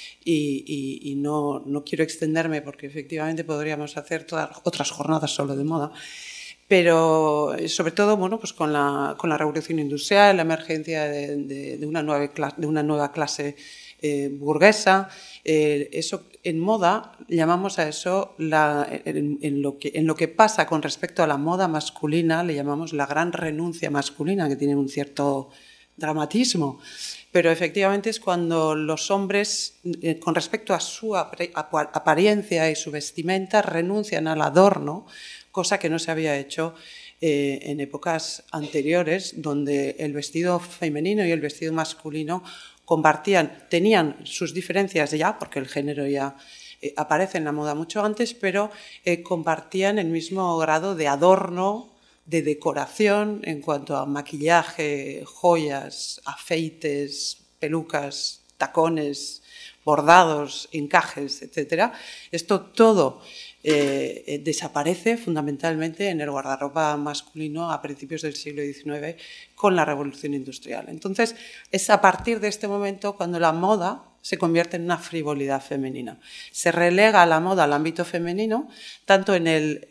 y no quiero extenderme porque efectivamente podríamos hacer todas otras jornadas solo de moda, pero sobre todo, bueno, pues con la revolución industrial, la emergencia de una nueva clase burguesa, eso en moda llamamos a eso, en lo que pasa con respecto a la moda masculina, le llamamos la gran renuncia masculina, que tiene un cierto dramatismo, pero efectivamente es cuando los hombres, con respecto a su apariencia y su vestimenta, renuncian al adorno, cosa que no se había hecho en épocas anteriores, donde el vestido femenino y el vestido masculino tenían sus diferencias ya, porque el género ya aparece en la moda mucho antes, pero compartían el mismo grado de adorno, de decoración en cuanto a maquillaje, joyas, afeites, pelucas, tacones, bordados, encajes, etc. Esto todo desaparece fundamentalmente en el guardarropa masculino a principios del siglo XIX con la Revolución Industrial. Entonces, es a partir de este momento cuando la moda se convierte en una frivolidad femenina. Se relega la moda al ámbito femenino, tanto en el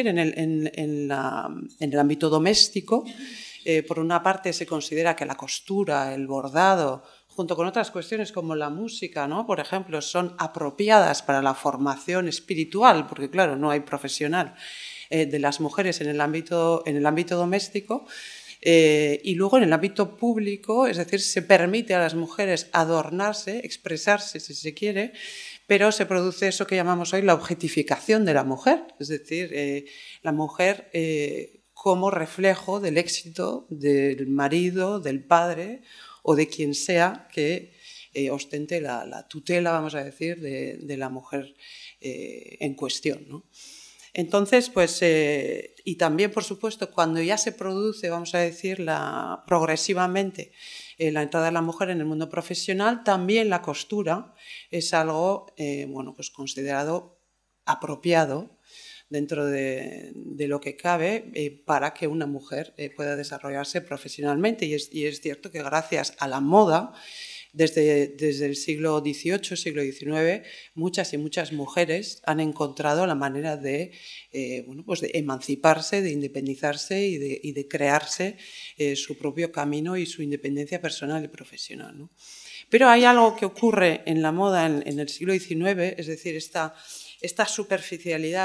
ámbito doméstico. Por una parte se considera que la costura, el bordado, junto con otras cuestiones como la música, ¿no?, por ejemplo, son apropiadas para la formación espiritual, porque claro, no hay profesional de las mujeres en el ámbito doméstico. Y luego en el ámbito público, es decir, se permite a las mujeres adornarse, expresarse si se quiere, pero se produce eso que llamamos hoy la objetificación de la mujer, es decir, la mujer como reflejo del éxito del marido, del padre o de quien sea que ostente la tutela, vamos a decir, de la mujer en cuestión, ¿no? Entonces, pues, y también, por supuesto, cuando ya se produce, vamos a decir, progresivamente la entrada de la mujer en el mundo profesional, también la costura es algo, bueno, pues considerado apropiado dentro de lo que cabe para que una mujer pueda desarrollarse profesionalmente. Y es cierto que gracias a la moda, desde el siglo XVIII, siglo XIX, muchas y muchas mujeres han encontrado la manera de, bueno, pues de emanciparse, de independizarse y de crearse su propio camino y su independencia personal y profesional, ¿no? Pero hay algo que ocurre en la moda en el siglo XIX, es decir, esta superficialidad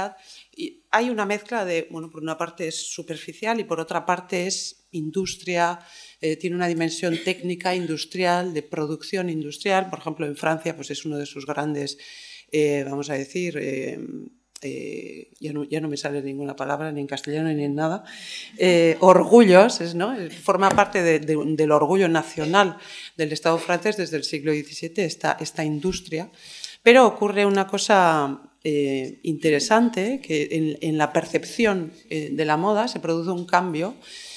Y hay una mezcla de, bueno, por una parte es superficial y por otra parte es industria, tiene una dimensión técnica, industrial, de producción industrial. Por ejemplo, en Francia pues es uno de sus grandes, vamos a decir, ya no me sale ninguna palabra, ni en castellano ni en nada, orgullos, ¿no? Forma parte del orgullo nacional del Estado francés desde el siglo XVII, esta industria. Pero ocurre una cosa interesante, que en la percepción de la moda se produce un cambio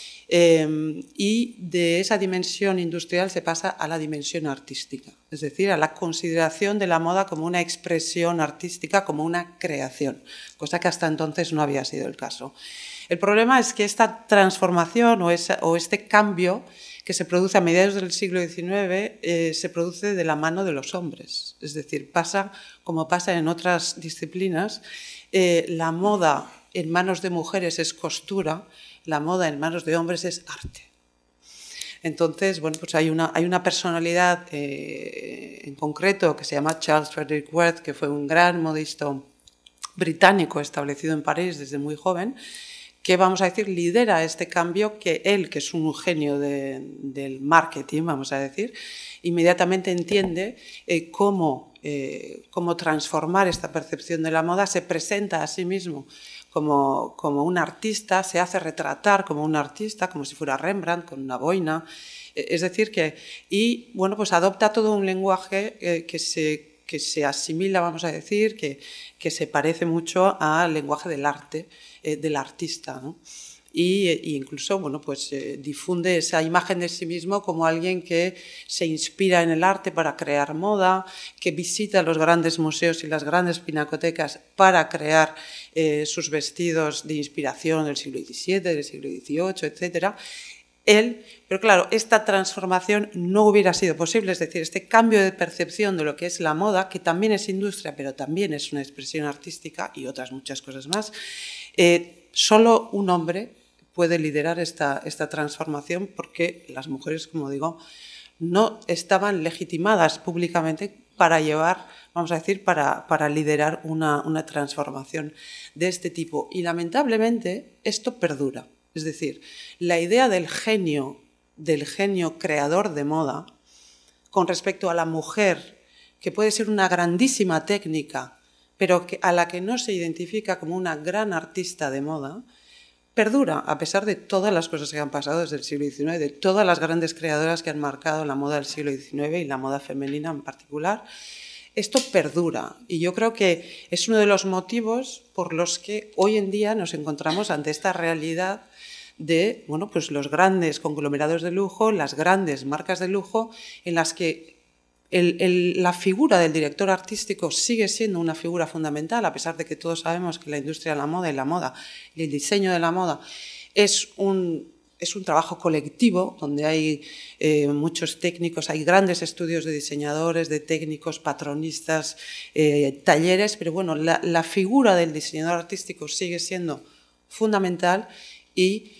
y de esa dimensión industrial se pasa a la dimensión artística, es decir, a la consideración de la moda como una expresión artística, como una creación, cosa que hasta entonces no había sido el caso. El problema es que esta transformación o este cambio que se produce a mediados del siglo XIX se produce de la mano de los hombres, es decir, pasa como pasa en otras disciplinas, la moda en manos de mujeres es costura, la moda en manos de hombres es arte. Entonces, bueno, pues hay una personalidad en concreto que se llama Charles Frederick Worth, que fue un gran modisto británico establecido en París desde muy joven, que, vamos a decir, lidera este cambio que él, que es un genio del marketing, vamos a decir, inmediatamente entiende cómo transformar esta percepción de la moda, se presenta a sí mismo como un artista, se hace retratar como un artista, como si fuera Rembrandt, con una boina, es decir, y bueno, pues adopta todo un lenguaje que se asimila, vamos a decir, que se parece mucho al lenguaje del arte, del artista, ¿no? Y incluso, bueno, pues difunde esa imagen de sí mismo como alguien que se inspira en el arte para crear moda, que visita los grandes museos y las grandes pinacotecas para crear sus vestidos de inspiración del siglo XVII, del siglo XVIII, etc. Pero claro, esta transformación no hubiera sido posible, es decir, este cambio de percepción de lo que es la moda, que también es industria, pero también es una expresión artística y otras muchas cosas más, solo un hombre puede liderar esta transformación porque las mujeres, como digo, no estaban legitimadas públicamente para llevar, vamos a decir, para liderar una transformación de este tipo. Y lamentablemente esto perdura. Es decir, la idea del genio creador de moda con respecto a la mujer, que puede ser una grandísima técnica, pero a la que no se identifica como una gran artista de moda, perdura, a pesar de todas las cosas que han pasado desde el siglo XIX, de todas las grandes creadoras que han marcado la moda del siglo XIX y la moda femenina en particular. Esto perdura y yo creo que es uno de los motivos por los que hoy en día nos encontramos ante esta realidad de, bueno, pues los grandes conglomerados de lujo, las grandes marcas de lujo, en las que la figura del director artístico sigue siendo una figura fundamental, a pesar de que todos sabemos que la industria de la moda y el diseño de la moda es un trabajo colectivo donde hay muchos técnicos, hay grandes estudios de diseñadores, de técnicos, patronistas, talleres, pero bueno, la figura del diseñador artístico sigue siendo fundamental y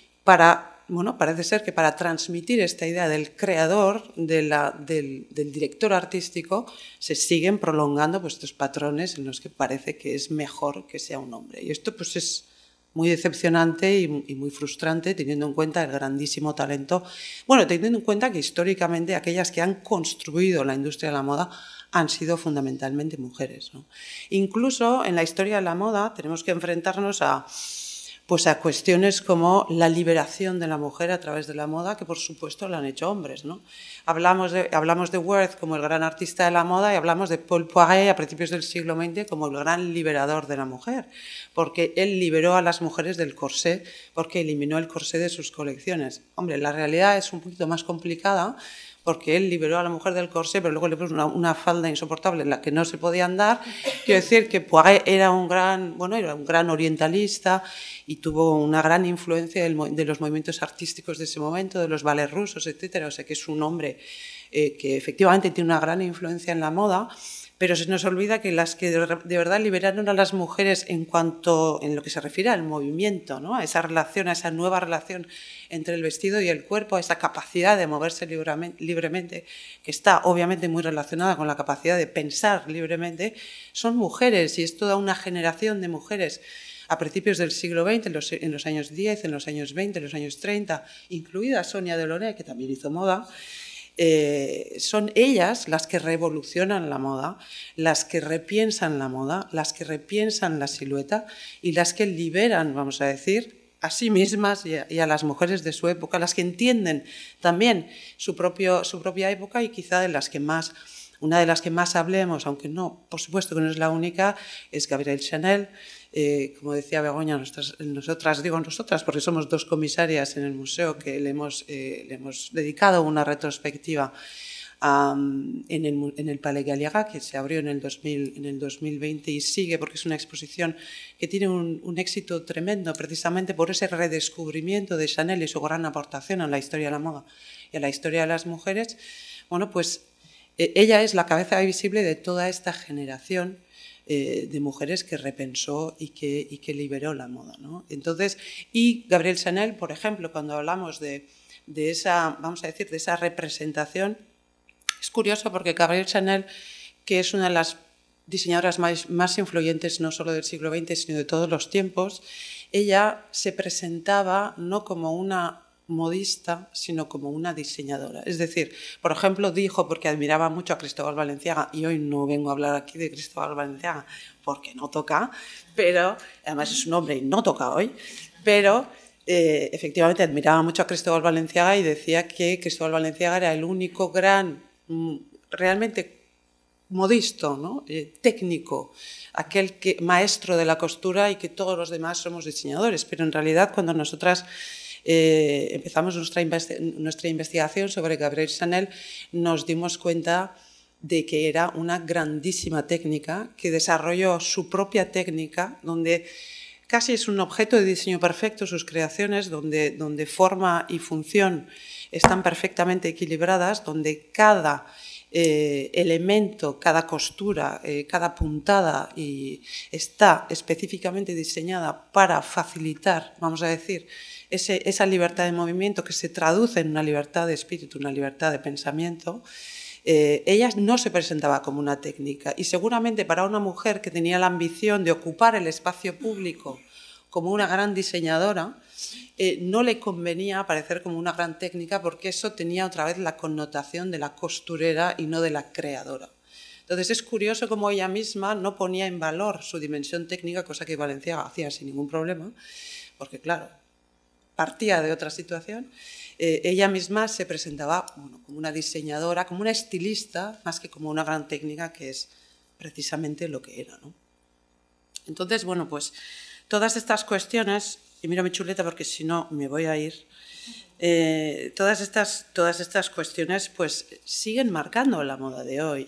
parece ser que para transmitir esta idea del creador, del director artístico, se siguen prolongando pues, estos patrones en los que parece que es mejor que sea un hombre. Y esto pues, es muy decepcionante y muy frustrante teniendo en cuenta el grandísimo talento. Bueno, teniendo en cuenta que históricamente aquellas que han construido la industria de la moda han sido fundamentalmente mujeres, ¿no? Incluso en la historia de la moda tenemos que enfrentarnos a cuestiones como la liberación de la mujer a través de la moda, que por supuesto lo han hecho hombres, ¿no? Hablamos de Worth como el gran artista de la moda y hablamos de Paul Poiret a principios del siglo XX como el gran liberador de la mujer, porque él liberó a las mujeres del corsé, porque eliminó el corsé de sus colecciones. Hombre, la realidad es un poquito más complicada, porque él liberó a la mujer del corsé, pero luego le puso una falda insoportable en la que no se podía andar. Quiero decir que Poiret era un gran orientalista y tuvo una gran influencia de los movimientos artísticos de ese momento, de los ballets rusos, etc. O sea que es un hombre que efectivamente tiene una gran influencia en la moda, pero se nos olvida que las que de verdad liberaron a las mujeres en lo que se refiere al movimiento, ¿no? A esa relación, a esa nueva relación entre el vestido y el cuerpo, a esa capacidad de moverse libremente, que está obviamente muy relacionada con la capacidad de pensar libremente, son mujeres y es toda una generación de mujeres a principios del siglo XX, en los años 10, en los años 20, en los años 30, incluida Sonia Delaunay, que también hizo moda, son ellas las que revolucionan la moda, las que repiensan la moda, las que repiensan la silueta y las que liberan, vamos a decir, a sí mismas y a las mujeres de su época, las que entienden también su propia época y quizá una de las que más hablemos, aunque no, por supuesto que no es la única, es Gabrielle Chanel. Como decía Begoña, nosotras, porque somos dos comisarias en el museo que le hemos dedicado una retrospectiva en el Palais Galliera, que se abrió en el 2020 y sigue, porque es una exposición que tiene un éxito tremendo, precisamente por ese redescubrimiento de Chanel y su gran aportación a la historia de la moda y a la historia de las mujeres. Bueno, pues ella es la cabeza visible de toda esta generación de mujeres que repensó y que liberó la moda, ¿no? Entonces, y Gabrielle Chanel, por ejemplo, cuando hablamos de esa, vamos a decir, de esa representación, es curioso porque Gabrielle Chanel, que es una de las diseñadoras más influyentes no solo del siglo XX, sino de todos los tiempos, ella se presentaba no como una modista, sino como una diseñadora. Es decir, por ejemplo, dijo, porque admiraba mucho a Cristóbal Balenciaga, y hoy no vengo a hablar aquí de Cristóbal Balenciaga porque no toca, pero además es un hombre y no toca hoy, pero efectivamente admiraba mucho a Cristóbal Balenciaga y decía que Cristóbal Balenciaga era el único gran, realmente modisto, ¿no? Técnico, aquel maestro de la costura y que todos los demás somos diseñadores, pero en realidad cuando nosotras empezamos nuestra investigación sobre Gabrielle Chanel, nos dimos cuenta de que era una grandísima técnica, que desarrolló su propia técnica, donde casi es un objeto de diseño perfecto, sus creaciones, donde forma y función están perfectamente equilibradas, donde cada elemento, cada costura, cada puntada está específicamente diseñada para facilitar, vamos a decir, esa libertad de movimiento que se traduce en una libertad de espíritu, una libertad de pensamiento. Ella no se presentaba como una técnica y seguramente para una mujer que tenía la ambición de ocupar el espacio público como una gran diseñadora, no le convenía aparecer como una gran técnica porque eso tenía otra vez la connotación de la costurera y no de la creadora. Entonces es curioso cómo ella misma no ponía en valor su dimensión técnica, cosa que Balenciaga hacía sin ningún problema, porque claro, partía de otra situación. Ella misma se presentaba como una diseñadora, como una estilista, más que como una gran técnica, que es precisamente lo que era, ¿no? Entonces, bueno, pues todas estas cuestiones, y miro mi chuleta porque si no me voy a ir, todas estas cuestiones pues siguen marcando la moda de hoy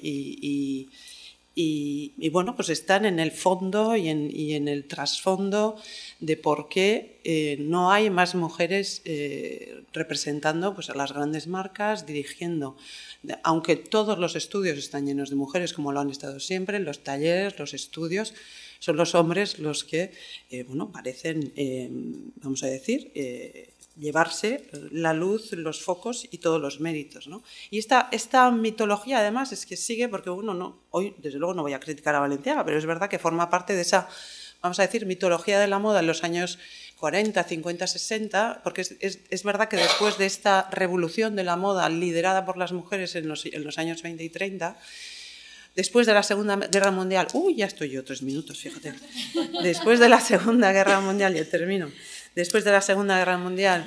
y bueno, pues están en el fondo y en el trasfondo de por qué no hay más mujeres representando pues, a las grandes marcas, dirigiendo. Aunque todos los estudios están llenos de mujeres, como lo han estado siempre, los talleres, los estudios, son los hombres los que bueno, parecen, vamos a decir, llevarse la luz, los focos y todos los méritos, ¿no? Y esta mitología, además, es que sigue, porque hoy, desde luego, no voy a criticar a Balenciaga, pero es verdad que forma parte de esa, vamos a decir, mitología de la moda en los años 40, 50, 60, porque es verdad que después de esta revolución de la moda liderada por las mujeres en los años 20 y 30, después de la Segunda Guerra Mundial, ya estoy yo 3 minutos, fíjate, después de la Segunda Guerra Mundial, ya termino, después de la Segunda Guerra Mundial,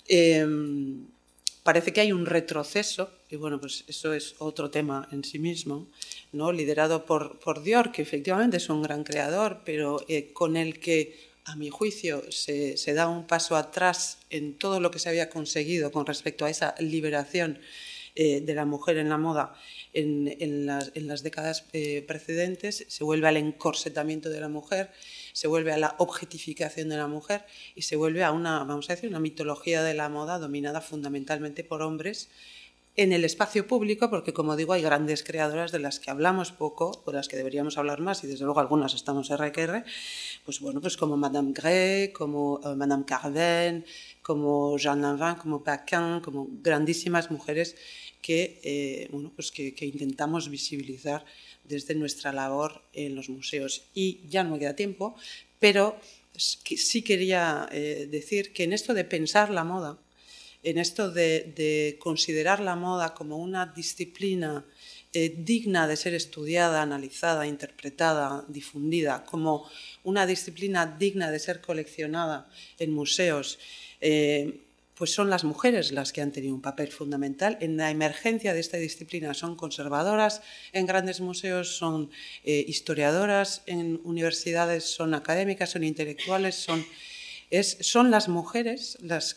parece que hay un retroceso, y bueno, pues eso es otro tema en sí mismo, ¿no? Liderado por Dior, que efectivamente es un gran creador, pero con el que, a mi juicio, se da un paso atrás en todo lo que se había conseguido con respecto a esa liberación de la mujer en la moda en las décadas precedentes. Se vuelve al encorsetamiento de la mujer, se vuelve a la objetificación de la mujer y se vuelve a vamos a decir, una mitología de la moda dominada fundamentalmente por hombres en el espacio público, porque como digo, hay grandes creadoras de las que hablamos poco, o de las que deberíamos hablar más, y desde luego algunas estamos R&R, pues bueno, pues como Madame Grey, como Madame Cardin, como Jeanne Lanvin, como Paquin, como grandísimas mujeres que, bueno, pues que intentamos visibilizar desde nuestra labor en los museos. Y ya no me queda tiempo, pero sí quería decir que en esto de pensar la moda, en esto de considerar la moda como una disciplina digna de ser estudiada, analizada, interpretada, difundida, como una disciplina digna de ser coleccionada en museos, pues son las mujeres las que han tenido un papel fundamental en la emergencia de esta disciplina. Son conservadoras en grandes museos, son historiadoras en universidades, son académicas, son intelectuales, son las mujeres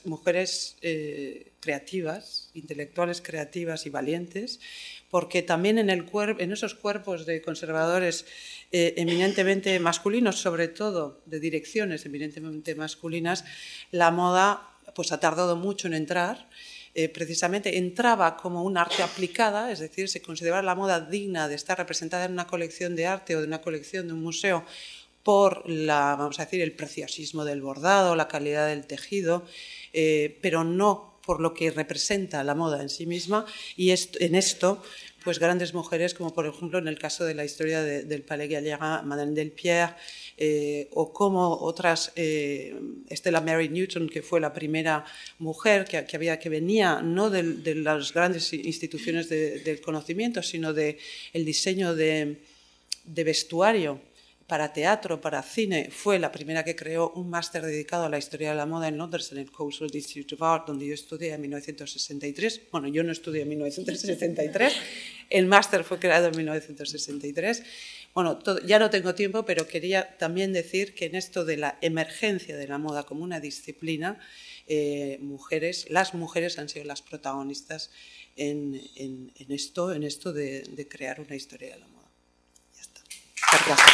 creativas, intelectuales creativas y valientes, porque también en esos cuerpos de conservadores eminentemente masculinos, sobre todo de direcciones eminentemente masculinas, la moda pues ha tardado mucho en entrar. Precisamente entraba como un arte aplicada, es decir, se consideraba la moda digna de estar representada en una colección de arte o de una colección de un museo por vamos a decir, el preciosismo del bordado, la calidad del tejido, pero no por lo que representa la moda en sí misma. Y en esto, pues grandes mujeres, como por ejemplo en el caso de la historia del Palais Galliera, Madeleine Delpierre, o como otras, Stella Mary Newton, que fue la primera mujer que venía no de las grandes instituciones del conocimiento, sino del diseño de vestuario para teatro, para cine. Fue la primera que creó un máster dedicado a la historia de la moda en Londres, en el Coastal Institute of Art, donde yo estudié en 1963. Bueno, yo no estudié en 1963, el máster fue creado en 1963. Bueno, ya no tengo tiempo, pero quería también decir que en esto de la emergencia de la moda como una disciplina, las mujeres han sido las protagonistas en esto de crear una historia de la moda. Ya está. Gracias.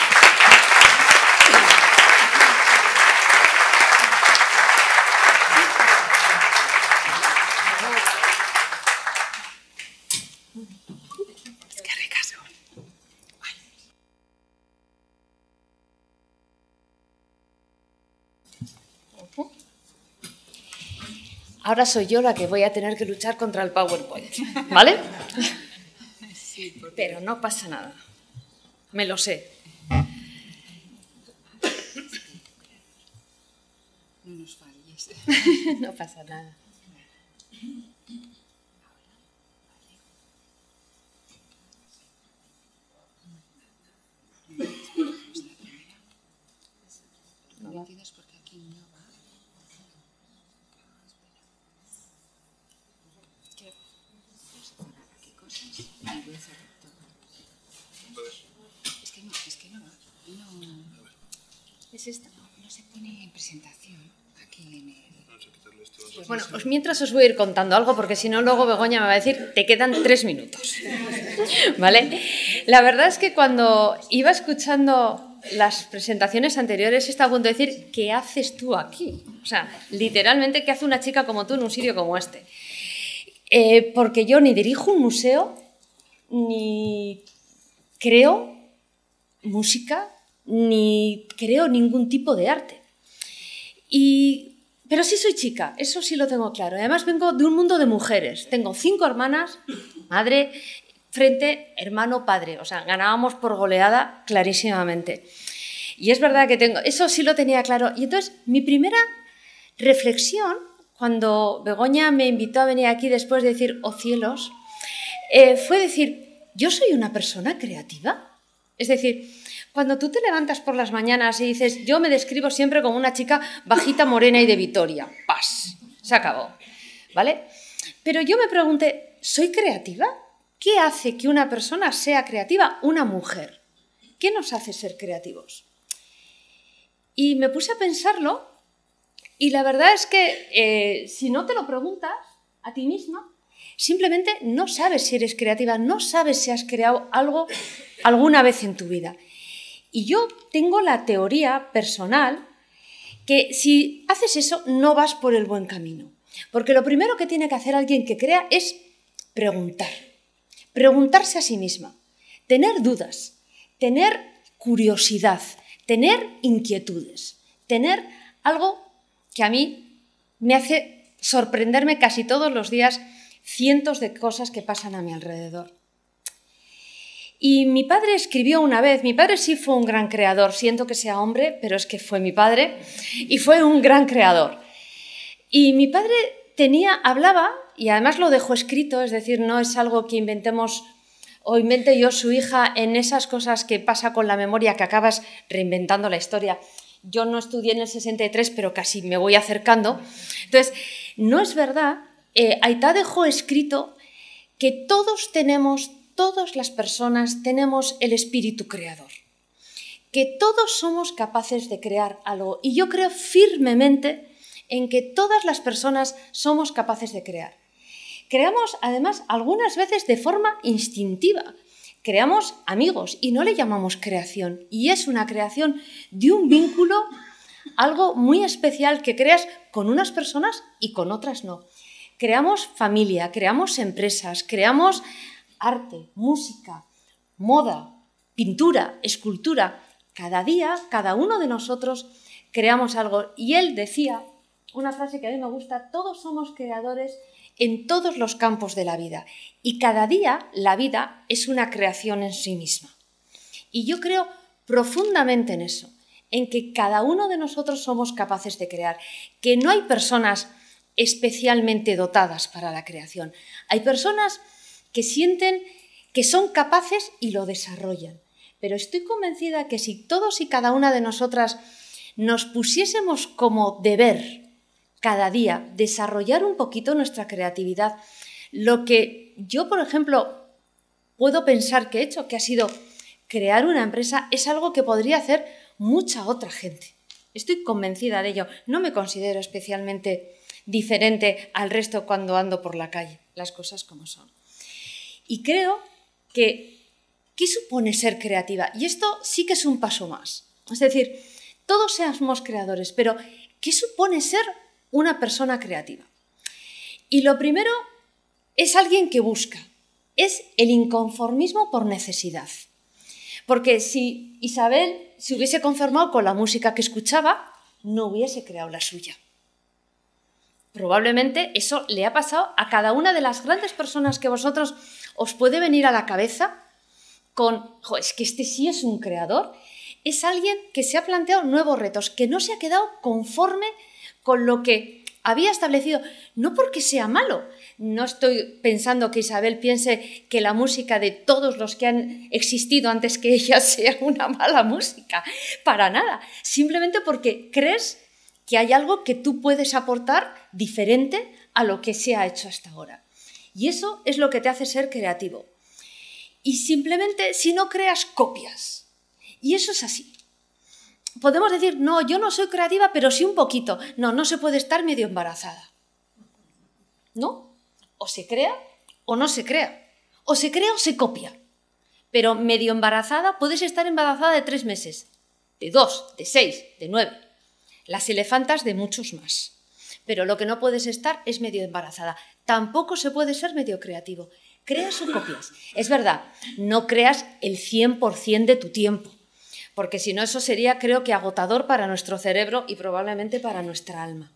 Ahora soy yo la que voy a tener que luchar contra el PowerPoint, ¿vale? Sí, pero no pasa nada. Me lo sé. No nos falles. No pasa nada. ¿Es esta? No se pone en presentación aquí en el... Bueno, pues mientras os voy a ir contando algo, porque si no luego Begoña me va a decir, te quedan 3 minutos. ¿Vale? La verdad es que cuando iba escuchando las presentaciones anteriores estaba a punto de decir, ¿qué haces tú aquí? O sea, literalmente, ¿qué hace una chica como tú en un sitio como este? Porque yo ni dirijo un museo, ni creo música, ni creo ningún tipo de arte. Pero sí soy chica, eso sí lo tengo claro. Además vengo de un mundo de mujeres. Tengo 5 hermanas, madre, frente, hermano, padre. O sea, ganábamos por goleada clarísimamente. Y es verdad que eso sí lo tenía claro. Y entonces mi primera reflexión, cuando Begoña me invitó a venir aquí después de decir, oh cielos, fue decir, ¿yo soy una persona creativa? Es decir, cuando tú te levantas por las mañanas y dices, yo me describo siempre como una chica bajita, morena y de Vitoria, ¡pas! Se acabó, ¿vale? Pero yo me pregunté, ¿soy creativa? ¿Qué hace que una persona sea creativa? Una mujer. ¿Qué nos hace ser creativos? Y me puse a pensarlo y la verdad es que si no te lo preguntas a ti misma, simplemente no sabes si eres creativa, no sabes si has creado algo alguna vez en tu vida. Y yo tengo la teoría personal que si haces eso no vas por el buen camino. Porque lo primero que tiene que hacer alguien que crea es preguntar. Preguntarse a sí misma, tener dudas, tener curiosidad, tener inquietudes, tener algo que a mí me hace sorprenderme casi todos los días cientos de cosas que pasan a mi alrededor. Y mi padre escribió una vez, mi padre sí fue un gran creador, siento que sea hombre, pero es que fue mi padre y fue un gran creador. Y mi padre hablaba, y además lo dejó escrito, es decir, no es algo que inventemos o invente yo, su hija, en esas cosas que pasa con la memoria, que acabas reinventando la historia. Yo no estudié en el 63, pero casi me voy acercando. Entonces, no es verdad, Aitá dejó escrito que todas las personas tenemos el espíritu creador, que todos somos capaces de crear algo. Y yo creo firmemente en que todas las personas somos capaces de crear. Creamos, además, algunas veces de forma instintiva. Creamos amigos y no le llamamos creación. Y es una creación de un vínculo, algo muy especial que creas con unas personas y con otras no. Creamos familia, creamos empresas, creamos arte, música, moda, pintura, escultura. Cada día, cada uno de nosotros creamos algo. Y él decía una frase que a mí me gusta: todos somos creadores en todos los campos de la vida. Y cada día la vida es una creación en sí misma. Y yo creo profundamente en eso, en que cada uno de nosotros somos capaces de crear, que no hay personas especialmente dotadas para la creación. Hay personas que sienten que son capaces y lo desarrollan. Pero estoy convencida que si todos y cada una de nosotras nos pusiésemos como deber cada día desarrollar un poquito nuestra creatividad, lo que yo, por ejemplo, puedo pensar que he hecho, que ha sido crear una empresa, es algo que podría hacer mucha otra gente. Estoy convencida de ello. No me considero especialmente diferente al resto cuando ando por la calle, las cosas como son. Y creo que, ¿qué supone ser creativa? Y esto sí que es un paso más. Es decir, todos seamos creadores, pero ¿qué supone ser una persona creativa? Y lo primero es alguien que busca, es el inconformismo por necesidad. Porque si Isabel se hubiese conformado con la música que escuchaba, no hubiese creado la suya. Probablemente eso le ha pasado a cada una de las grandes personas que vosotros os puede venir a la cabeza con, es que este sí es un creador. Es alguien que se ha planteado nuevos retos, que no se ha quedado conforme con lo que había establecido, no porque sea malo. No estoy pensando que Isabel piense que la música de todos los que han existido antes que ella sea una mala música, para nada. Simplemente porque crees que hay algo que tú puedes aportar diferente a lo que se ha hecho hasta ahora. Y eso es lo que te hace ser creativo. Y simplemente, si no creas, copias. Y eso es así. Podemos decir, no, yo no soy creativa, pero sí un poquito. No, no se puede estar medio embarazada. ¿No? O se crea o no se crea. O se crea o se copia. Pero medio embarazada, puedes estar embarazada de 3 meses, de 2, de 6, de 9. Las elefantas de muchos más. Pero lo que no puedes estar es medio embarazada. Tampoco se puede ser medio creativo. Creas o copias. Es verdad, no creas el 100% de tu tiempo. Porque si no, eso sería, creo que, agotador para nuestro cerebro y probablemente para nuestra alma.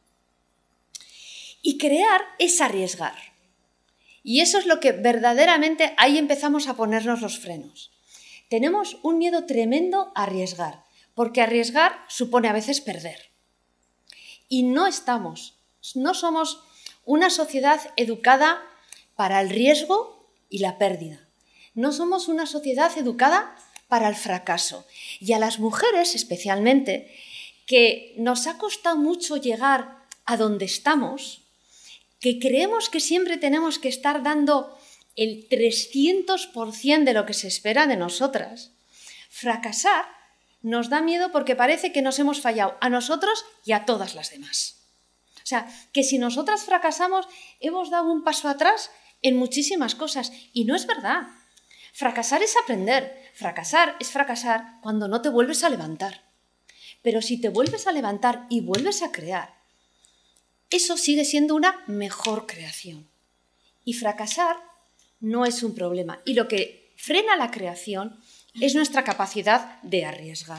Y crear es arriesgar. Y eso es lo que verdaderamente ahí empezamos a ponernos los frenos. Tenemos un miedo tremendo a arriesgar, porque arriesgar supone a veces perder. Y no somos una sociedad educada para el riesgo y la pérdida. No somos una sociedad educada para el fracaso. Y a las mujeres, especialmente, que nos ha costado mucho llegar a donde estamos, que creemos que siempre tenemos que estar dando el 300% de lo que se espera de nosotras, fracasar nos da miedo porque parece que nos hemos fallado a nosotros y a todas las demás. O sea, que si nosotras fracasamos, hemos dado un paso atrás en muchísimas cosas. Y no es verdad. Fracasar es aprender. Fracasar es fracasar cuando no te vuelves a levantar. Pero si te vuelves a levantar y vuelves a crear, eso sigue siendo una mejor creación. Y fracasar no es un problema. Y lo que frena la creación es nuestra capacidad de arriesgar.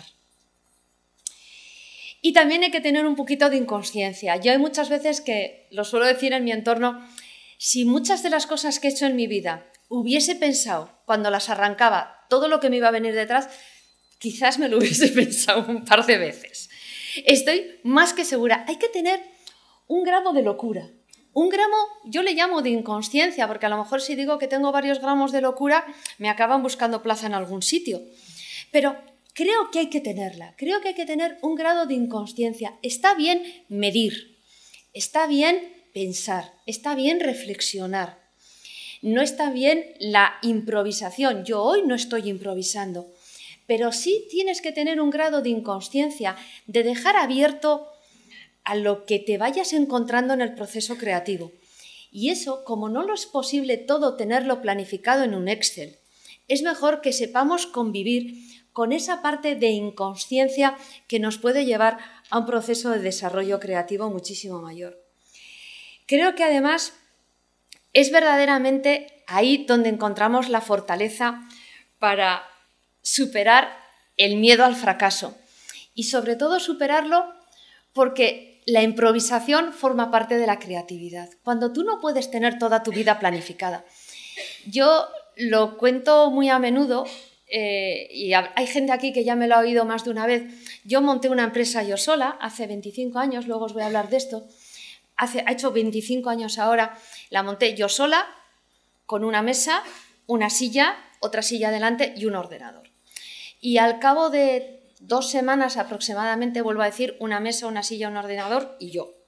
Y también hay que tener un poquito de inconsciencia. Yo hay muchas veces que, lo suelo decir en mi entorno, si muchas de las cosas que he hecho en mi vida hubiese pensado cuando las arrancaba todo lo que me iba a venir detrás, quizás me lo hubiese pensado un par de veces. Estoy más que segura. Hay que tener un grado de locura. Un gramo, yo le llamo de inconsciencia, porque a lo mejor si digo que tengo varios gramos de locura, me acaban buscando plaza en algún sitio. Pero creo que hay que tenerla. Creo que hay que tener un grado de inconsciencia. Está bien medir. Está bien pensar. Está bien reflexionar. No está bien la improvisación. Yo hoy no estoy improvisando. Pero sí tienes que tener un grado de inconsciencia, de dejar abierto a lo que te vayas encontrando en el proceso creativo. Y eso, como no lo es posible todo tenerlo planificado en un Excel, es mejor que sepamos convivir con esa parte de inconsciencia que nos puede llevar a un proceso de desarrollo creativo muchísimo mayor. Creo que además es verdaderamente ahí donde encontramos la fortaleza para superar el miedo al fracaso y sobre todo superarlo porque la improvisación forma parte de la creatividad. Cuando tú no puedes tener toda tu vida planificada. Yo lo cuento muy a menudo y hay gente aquí que ya me lo ha oído más de una vez. Yo monté una empresa yo sola hace 25 años, luego os voy a hablar de esto. Ha hecho 25 años ahora, la monté yo sola con una mesa, una silla, otra silla delante y un ordenador. Y al cabo de 2 semanas aproximadamente, vuelvo a decir, una mesa, una silla, un ordenador y yo.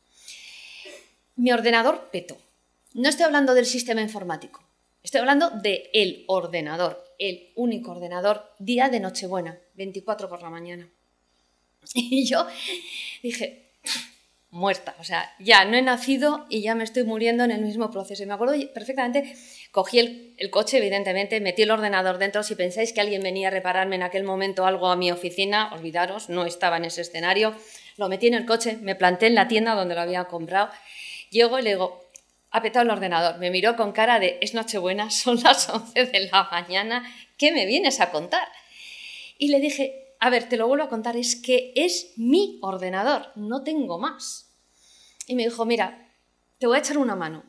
Mi ordenador petó. No estoy hablando del sistema informático, estoy hablando del ordenador, el único ordenador, día de Nochebuena, 24 por la mañana. Y yo dije, muerta, o sea, ya no he nacido y ya me estoy muriendo en el mismo proceso. Y me acuerdo perfectamente, cogí el coche, evidentemente, metí el ordenador dentro. Si pensáis que alguien venía a repararme en aquel momento algo a mi oficina, olvidaros, no estaba en ese escenario. Lo metí en el coche, me planté en la tienda donde lo había comprado. Llego y le digo, ha petado el ordenador. Me miró con cara de, es Nochebuena, son las 11 de la mañana, ¿qué me vienes a contar? Y le dije, a ver, te lo vuelvo a contar, es que es mi ordenador, no tengo más. Y me dijo, mira, te voy a echar una mano.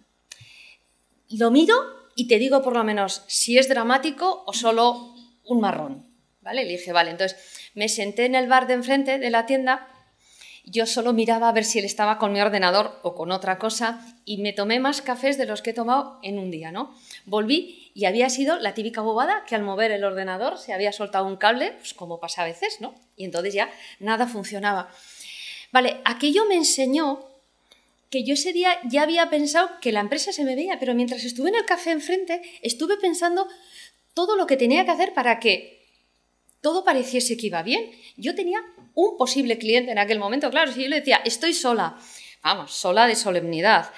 Lo miro y te digo por lo menos si es dramático o solo un marrón, ¿vale? Le dije, vale, entonces me senté en el bar de enfrente de la tienda, yo solo miraba a ver si él estaba con mi ordenador o con otra cosa y me tomé más cafés de los que he tomado en un día, ¿no? Volví y había sido la típica bobada que al mover el ordenador se había soltado un cable, pues como pasa a veces, ¿no? Y entonces ya nada funcionaba. Vale, aquello me enseñó que yo ese día ya había pensado que la empresa se me veía, pero mientras estuve en el café enfrente, estuve pensando todo lo que tenía que hacer para que todo pareciese que iba bien. Yo tenía un posible cliente en aquel momento, claro, si yo le decía, estoy sola, vamos, sola de solemnidad,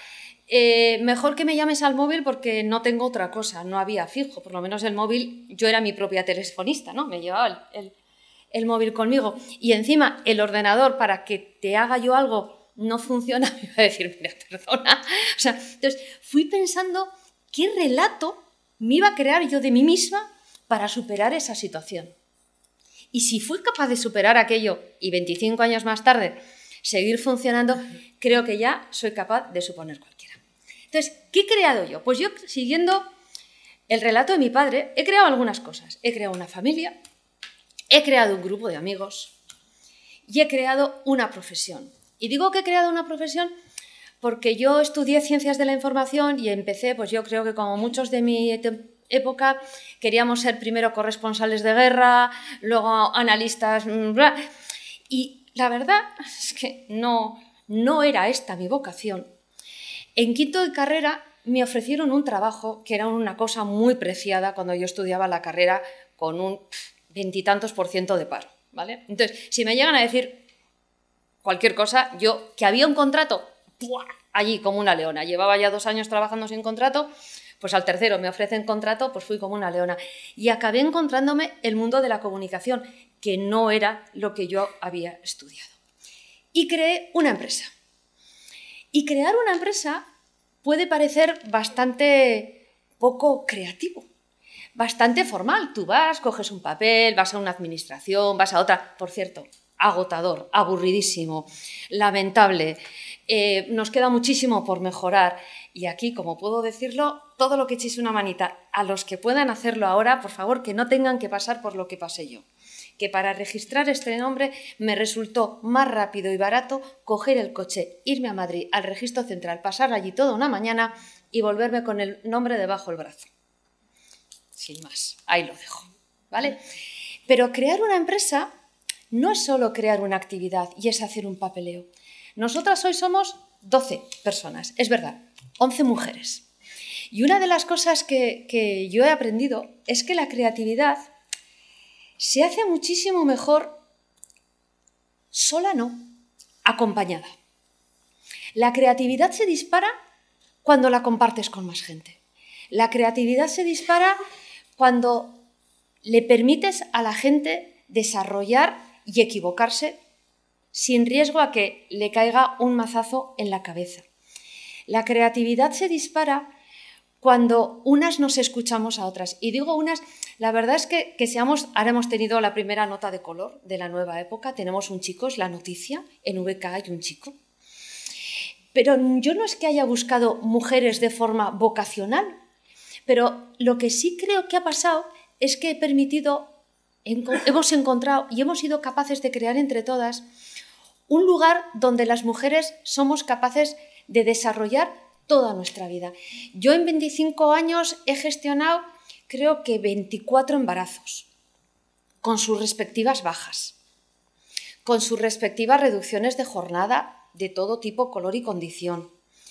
mejor que me llames al móvil porque no tengo otra cosa, no había fijo, por lo menos el móvil, yo era mi propia telefonista, ¿no? Me llevaba el móvil conmigo y encima el ordenador para que te haga yo algo no funciona, me iba a decir, mira, perdona. O sea, entonces fui pensando qué relato me iba a crear yo de mí misma para superar esa situación. Y si fui capaz de superar aquello y 25 años más tarde seguir funcionando, creo que ya soy capaz de suponer cualquiera. Entonces, ¿qué he creado yo? Pues yo, siguiendo el relato de mi padre, he creado algunas cosas. He creado una familia, he creado un grupo de amigos y he creado una profesión. Y digo que he creado una profesión porque yo estudié Ciencias de la Información y empecé, pues yo creo que como muchos de mi época, queríamos ser primero corresponsales de guerra, luego analistas, bla. Y la verdad es que no era esta mi vocación. En quinto de carrera me ofrecieron un trabajo que era una cosa muy preciada cuando yo estudiaba la carrera con un 20 y tantos % de paro, ¿vale? Entonces, si me llegan a decir cualquier cosa, yo, que había un contrato, ¡buah!, allí como una leona. Llevaba ya 2 años trabajando sin contrato, pues al tercero me ofrecen contrato, pues fui como una leona. Y acabé encontrándome el mundo de la comunicación, que no era lo que yo había estudiado. Y creé una empresa. Y crear una empresa puede parecer bastante poco creativo, bastante formal. Tú vas, coges un papel, vas a una administración, vas a otra, por cierto, agotador, aburridísimo, lamentable, nos queda muchísimo por mejorar. Y aquí, como puedo decirlo, todo lo que echéis una manita a los que puedan hacerlo ahora, por favor, que no tengan que pasar por lo que pasé yo. Que para registrar este nombre me resultó más rápido y barato coger el coche, irme a Madrid al registro central, pasar allí toda una mañana y volverme con el nombre debajo del brazo. Sin más, ahí lo dejo, ¿vale? Pero crear una empresa no es solo crear una actividad y es hacer un papeleo. Nosotras hoy somos 12 personas, es verdad, 11 mujeres. Y una de las cosas que yo he aprendido es que la creatividad se hace muchísimo mejor sola, no, acompañada. La creatividad se dispara cuando la compartes con más gente. La creatividad se dispara cuando le permites a la gente desarrollar y equivocarse sin riesgo a que le caiga un mazazo en la cabeza. La creatividad se dispara cuando unas nos escuchamos a otras. Y digo unas, la verdad es que ahora hemos tenido la primera nota de color de la nueva época, tenemos un chico, es la noticia, en VK hay un chico. Pero yo no es que haya buscado mujeres de forma vocacional, pero lo que sí creo que ha pasado es que hemos encontrado y hemos sido capaces de crear entre todas un lugar donde las mujeres somos capaces de desarrollar toda nuestra vida. Yo en 25 años he gestionado, creo que 24 embarazos, con sus respectivas bajas, con sus respectivas reducciones de jornada de todo tipo, color y condición.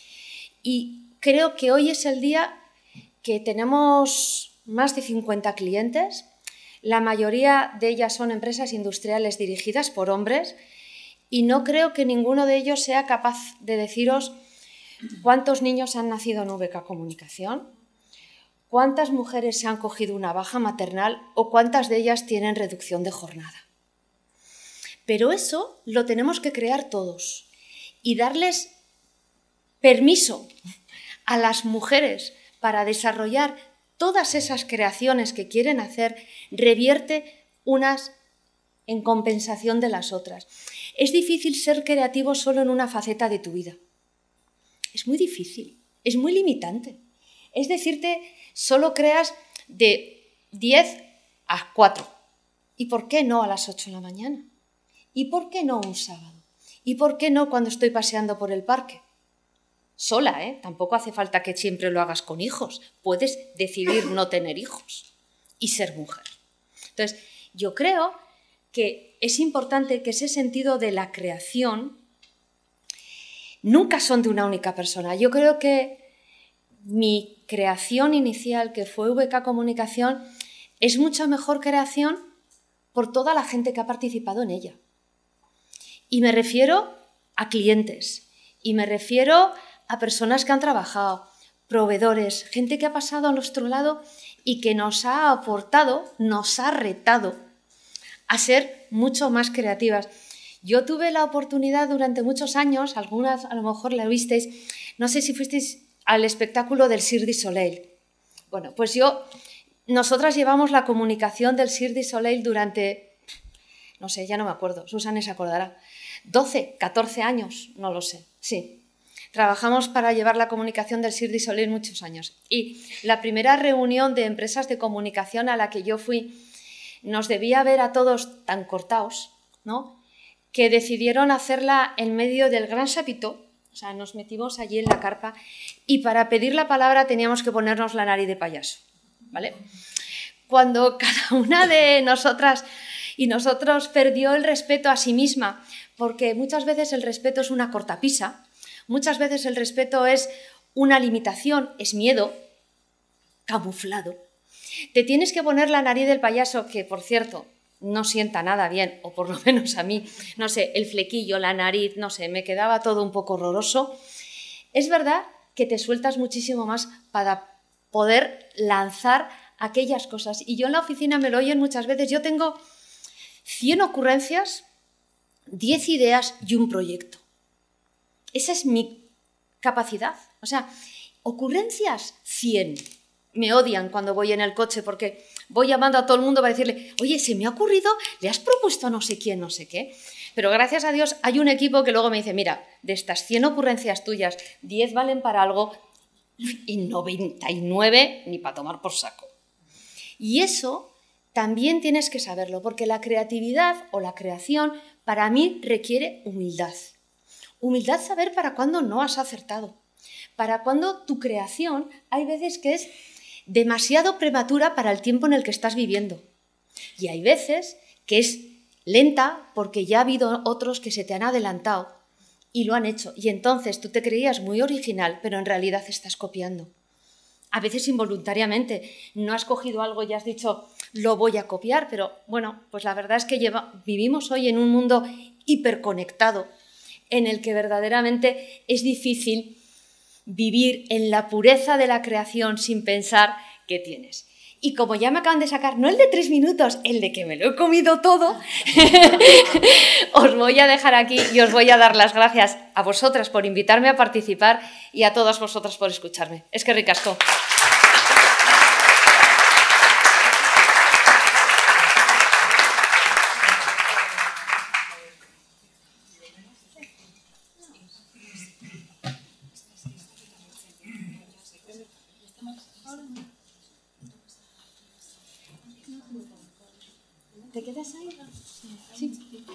Y creo que hoy es el día que tenemos más de 50 clientes, la mayoría de ellas son empresas industriales dirigidas por hombres y no creo que ninguno de ellos sea capaz de deciros cuántos niños han nacido en VK Comunicación, cuántas mujeres se han cogido una baja maternal o cuántas de ellas tienen reducción de jornada. Pero eso lo tenemos que crear todos y darles permiso a las mujeres para desarrollar todas esas creaciones que quieren hacer, revierte unas en compensación de las otras. Es difícil ser creativo solo en una faceta de tu vida. Es muy difícil, es muy limitante. Es decirte, solo creas de 10 a 4. ¿Y por qué no a las 8 de la mañana? ¿Y por qué no un sábado? ¿Y por qué no cuando estoy paseando por el parque? Sola, ¿eh? Tampoco hace falta que siempre lo hagas con hijos. Puedes decidir no tener hijos y ser mujer. Entonces, yo creo que es importante que ese sentido de la creación nunca son de una única persona. Yo creo que mi creación inicial, que fue VK Comunicación, es mucha mejor creación por toda la gente que ha participado en ella. Y me refiero a clientes, y me refiero a personas que han trabajado, proveedores, gente que ha pasado a nuestro lado y que nos ha aportado, nos ha retado a ser mucho más creativas. Yo tuve la oportunidad durante muchos años, algunas a lo mejor la visteis, no sé si fuisteis al espectáculo del Cirque du Soleil. Bueno, pues nosotras llevamos la comunicación del Cirque du Soleil durante, no sé, ya no me acuerdo, Susana se acordará, 12, 14 años, no lo sé, sí. Trabajamos para llevar la comunicación del Cirque du Soleil muchos años. Y la primera reunión de empresas de comunicación a la que yo fui, nos debía ver a todos tan cortados, ¿no?, que decidieron hacerla en medio del Gran Chapiteau, o sea, nos metimos allí en la carpa y para pedir la palabra teníamos que ponernos la nariz de payaso, ¿vale? Cuando cada una de nosotras y nosotros perdió el respeto a sí misma, porque muchas veces el respeto es una cortapisa, muchas veces el respeto es una limitación, es miedo camuflado. Te tienes que poner la nariz del payaso, que por cierto no sienta nada bien, o por lo menos a mí, no sé, el flequillo, la nariz, no sé, me quedaba todo un poco horroroso. Es verdad que te sueltas muchísimo más para poder lanzar aquellas cosas. Y yo en la oficina me lo oyen muchas veces, yo tengo 100 ocurrencias, 10 ideas y un proyecto. Esa es mi capacidad. O sea, ocurrencias 100. Me odian cuando voy en el coche porque voy llamando a todo el mundo para decirle, oye, se me ha ocurrido, le has propuesto a no sé quién, no sé qué. Pero gracias a Dios hay un equipo que luego me dice, mira, de estas 100 ocurrencias tuyas, 10 valen para algo y 99 ni para tomar por saco. Y eso también tienes que saberlo, porque la creatividad o la creación para mí requiere humildad. Humildad, saber para cuándo no has acertado, para cuándo tu creación hay veces que es demasiado prematura para el tiempo en el que estás viviendo. Y hay veces que es lenta porque ya ha habido otros que se te han adelantado y lo han hecho. Y entonces tú te creías muy original, pero en realidad estás copiando. A veces involuntariamente. No has cogido algo y has dicho, lo voy a copiar, pero bueno, pues la verdad es que vivimos hoy en un mundo hiperconectado, en el que verdaderamente es difícil vivir en la pureza de la creación sin pensar que tienes. Y como ya me acaban de sacar, no el de 3 minutos, el de que me lo he comido todo, os voy a dejar aquí y os voy a dar las gracias a vosotras por invitarme a participar y a todas vosotras por escucharme. Eskerrik asko. ¿Te quedas ahí? Sí.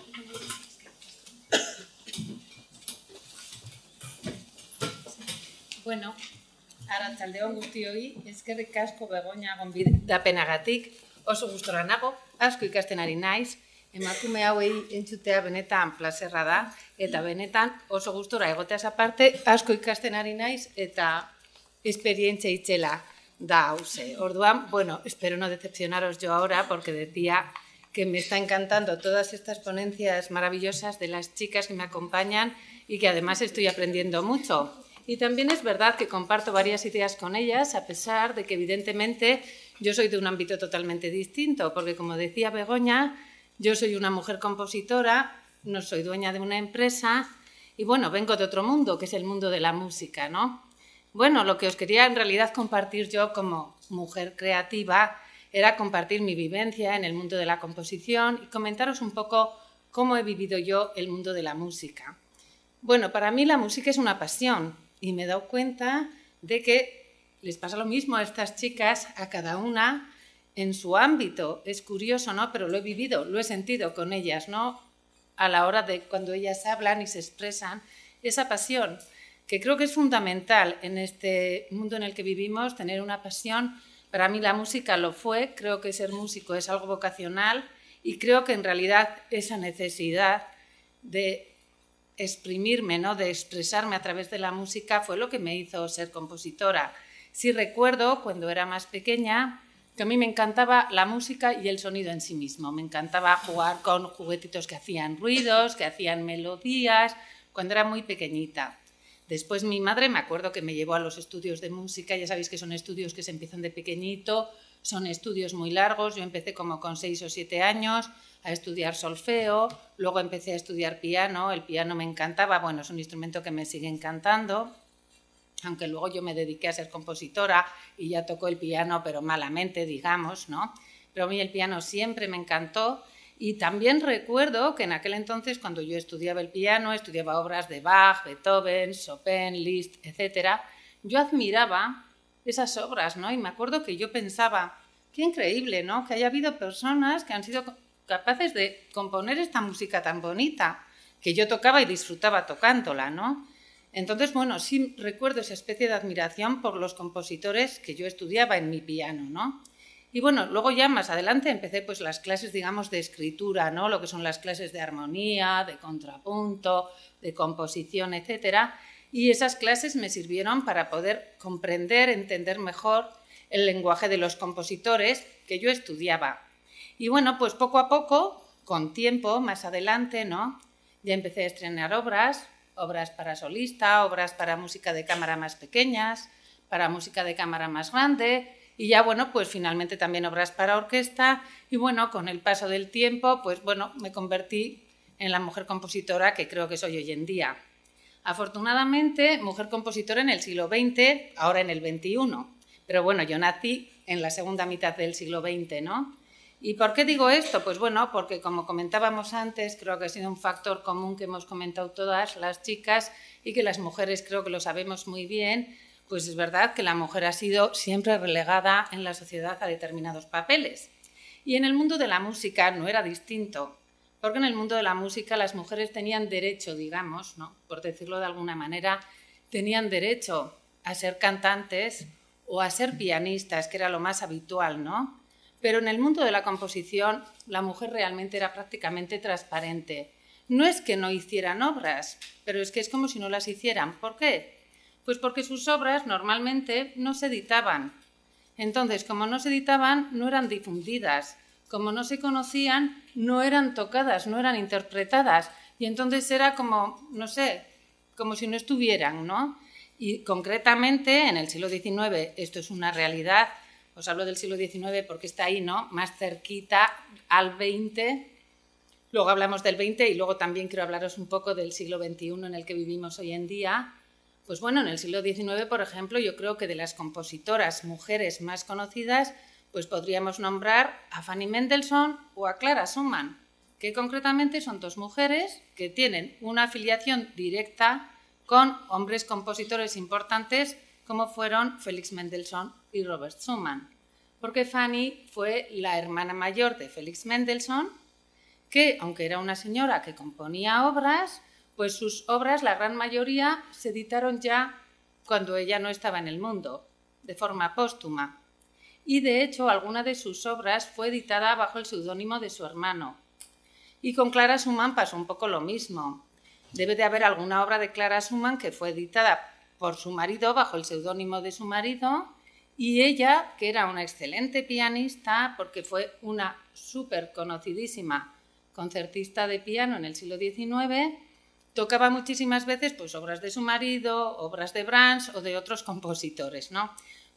Bueno, arratsaldeon guztioi, eskerrik asko Begoña gonbidapenagatik, oso gustora nago, asko ikasten ari naiz, emakume hauei entzutea benetan plazerra da, eta benetan oso gustora egoteaz aparte, asko ikasten ari naiz, eta esperientzia itzela da hause. Orduan, bueno, espero no decepcionaros yo ahora, porque decía que me está encantando todas estas ponencias maravillosas de las chicas que me acompañan y que además estoy aprendiendo mucho. Y también es verdad que comparto varias ideas con ellas, a pesar de que evidentemente yo soy de un ámbito totalmente distinto, porque como decía Begoña, yo soy una mujer compositora, no soy dueña de una empresa y bueno, vengo de otro mundo, que es el mundo de la música, ¿no? Bueno, lo que os quería en realidad compartir yo como mujer creativa era compartir mi vivencia en el mundo de la composición y comentaros un poco cómo he vivido yo el mundo de la música. Bueno, para mí la música es una pasión y me he dado cuenta de que les pasa lo mismo a estas chicas, a cada una en su ámbito. Es curioso, ¿no? Pero lo he vivido, lo he sentido con ellas, ¿no? A la hora de cuando ellas hablan y se expresan, esa pasión, que creo que es fundamental en este mundo en el que vivimos, tener una pasión. Para mí la música lo fue, creo que ser músico es algo vocacional y creo que en realidad esa necesidad de exprimirme, ¿no? De expresarme a través de la música fue lo que me hizo ser compositora. Sí recuerdo cuando era más pequeña que a mí me encantaba la música y el sonido en sí mismo. Me encantaba jugar con juguetitos que hacían ruidos, que hacían melodías, cuando era muy pequeñita. Después mi madre, me acuerdo que me llevó a los estudios de música, ya sabéis que son estudios que se empiezan de pequeñito, son estudios muy largos, yo empecé como con 6 o 7 años a estudiar solfeo, luego empecé a estudiar piano, el piano me encantaba, bueno, es un instrumento que me sigue encantando, aunque luego yo me dediqué a ser compositora y ya tocó el piano, pero malamente, digamos, ¿no? Pero a mí el piano siempre me encantó. Y también recuerdo que en aquel entonces, cuando yo estudiaba el piano, estudiaba obras de Bach, Beethoven, Chopin, Liszt, etc., yo admiraba esas obras, ¿no? Y me acuerdo que yo pensaba, qué increíble, ¿no? Que haya habido personas que han sido capaces de componer esta música tan bonita, que yo tocaba y disfrutaba tocándola, ¿no? Entonces, bueno, sí recuerdo esa especie de admiración por los compositores que yo estudiaba en mi piano, ¿no? Y bueno, luego ya más adelante empecé pues las clases, digamos, de escritura, ¿no? Lo que son las clases de armonía, de contrapunto, de composición, etcétera. Y esas clases me sirvieron para poder comprender, entender mejor el lenguaje de los compositores que yo estudiaba. Y bueno, pues poco a poco, con tiempo, más adelante, ¿no? Ya empecé a estrenar obras para solista, obras para música de cámara más pequeñas, para música de cámara más grande. Y ya, bueno, pues finalmente también obras para orquesta y, bueno, con el paso del tiempo, pues, bueno, me convertí en la mujer compositora que creo que soy hoy en día. Afortunadamente, mujer compositora en el siglo XX, ahora en el XXI. Pero, bueno, yo nací en la segunda mitad del siglo XX, ¿no? ¿Y por qué digo esto? Pues, bueno, porque como comentábamos antes, creo que ha sido un factor común que hemos comentado todas las chicas y que las mujeres creo que lo sabemos muy bien. pues es verdad que la mujer ha sido siempre relegada en la sociedad a determinados papeles. Y en el mundo de la música no era distinto, porque en el mundo de la música las mujeres tenían derecho, digamos, ¿no?, por decirlo de alguna manera, tenían derecho a ser cantantes o a ser pianistas, que era lo más habitual, ¿no? Pero en el mundo de la composición la mujer realmente era prácticamente transparente. No es que no hicieran obras, pero es que es como si no las hicieran. ¿Por qué? Pues porque sus obras normalmente no se editaban. Entonces, como no se editaban, no eran difundidas. Como no se conocían, no eran tocadas, no eran interpretadas. Y entonces era como, no sé, como si no estuvieran, ¿no? Y concretamente en el siglo XIX esto es una realidad. Os hablo del siglo XIX porque está ahí, ¿no?, más cerquita al XX. Luego hablamos del XX y luego también quiero hablaros un poco del siglo XXI en el que vivimos hoy en día. Pues bueno, en el siglo XIX, por ejemplo, yo creo que de las compositoras mujeres más conocidas, pues podríamos nombrar a Fanny Mendelssohn o a Clara Schumann, que concretamente son dos mujeres que tienen una afiliación directa con hombres compositores importantes como fueron Félix Mendelssohn y Robert Schumann. Porque Fanny fue la hermana mayor de Félix Mendelssohn, que aunque era una señora que componía obras, pues sus obras, la gran mayoría, se editaron ya cuando ella no estaba en el mundo, de forma póstuma. Y de hecho, alguna de sus obras fue editada bajo el seudónimo de su hermano. Y con Clara Schumann pasó un poco lo mismo. Debe de haber alguna obra de Clara Schumann que fue editada por su marido bajo el seudónimo de su marido, y ella, que era una excelente pianista, porque fue una súper conocidísima concertista de piano en el siglo XIX, tocaba muchísimas veces pues, obras de su marido, obras de Brahms o de otros compositores, ¿no?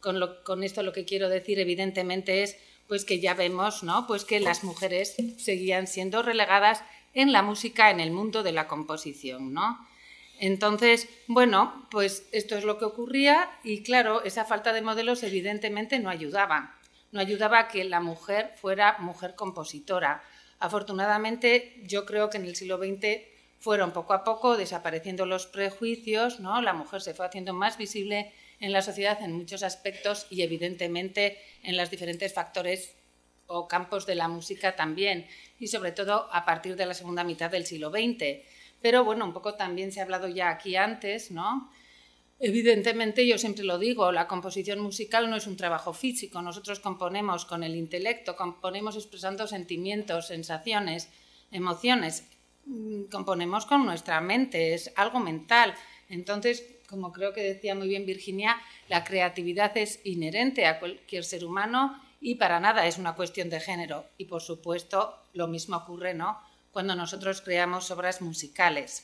Con esto lo que quiero decir evidentemente es pues, que ya vemos, ¿no?, pues, que las mujeres seguían siendo relegadas en la música, en el mundo de la composición, ¿no? Entonces, bueno, pues esto es lo que ocurría y claro, esa falta de modelos evidentemente no ayudaba. No ayudaba a que la mujer fuera mujer compositora. Afortunadamente, yo creo que en el siglo XX fueron poco a poco desapareciendo los prejuicios, ¿no? La mujer se fue haciendo más visible en la sociedad en muchos aspectos y evidentemente en los diferentes factores o campos de la música también, y sobre todo a partir de la segunda mitad del siglo XX. Pero bueno, un poco también se ha hablado ya aquí antes, ¿no? Evidentemente, yo siempre lo digo, la composición musical no es un trabajo físico. Nosotros componemos con el intelecto, componemos expresando sentimientos, sensaciones, emociones. Componemos con nuestra mente, es algo mental. Entonces, como creo que decía muy bien Virginia, la creatividad es inherente a cualquier ser humano y para nada es una cuestión de género. Y, por supuesto, lo mismo ocurre, ¿no?, cuando nosotros creamos obras musicales.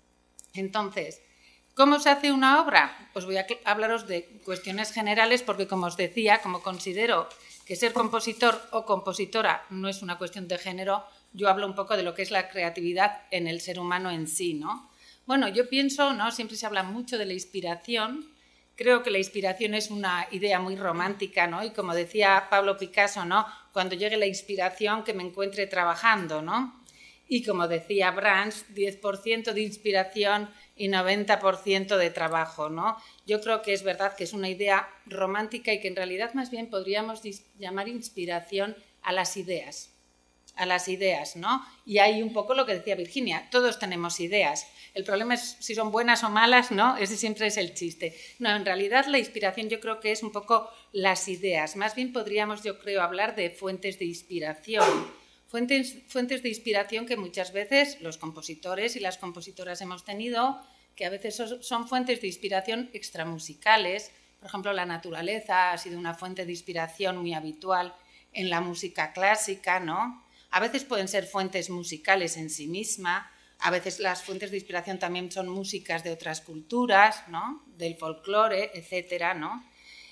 Entonces, ¿cómo se hace una obra? Pues voy a hablaros de cuestiones generales porque, como os decía, como considero que ser compositor o compositora no es una cuestión de género, yo hablo un poco de lo que es la creatividad en el ser humano en sí, ¿no? Bueno, yo pienso, ¿no?, siempre se habla mucho de la inspiración. Creo que la inspiración es una idea muy romántica, ¿no? Y como decía Pablo Picasso, ¿no?, cuando llegue la inspiración que me encuentre trabajando, ¿no? Y como decía Brahms, 10% de inspiración y 90% de trabajo, ¿no? Yo creo que es verdad que es una idea romántica y que en realidad más bien podríamos llamar inspiración a las ideas, ¿no? Y hay un poco lo que decía Virginia, todos tenemos ideas. El problema es si son buenas o malas, ¿no? Ese siempre es el chiste. No, en realidad la inspiración yo creo que es un poco las ideas. Más bien podríamos, yo creo, hablar de fuentes de inspiración. Fuentes de inspiración que muchas veces los compositores y las compositoras hemos tenido, que a veces son fuentes de inspiración extramusicales. Por ejemplo, la naturaleza ha sido una fuente de inspiración muy habitual en la música clásica, ¿no? A veces pueden ser fuentes musicales en sí misma, a veces las fuentes de inspiración también son músicas de otras culturas, ¿no?, del folclore, etcétera, ¿no?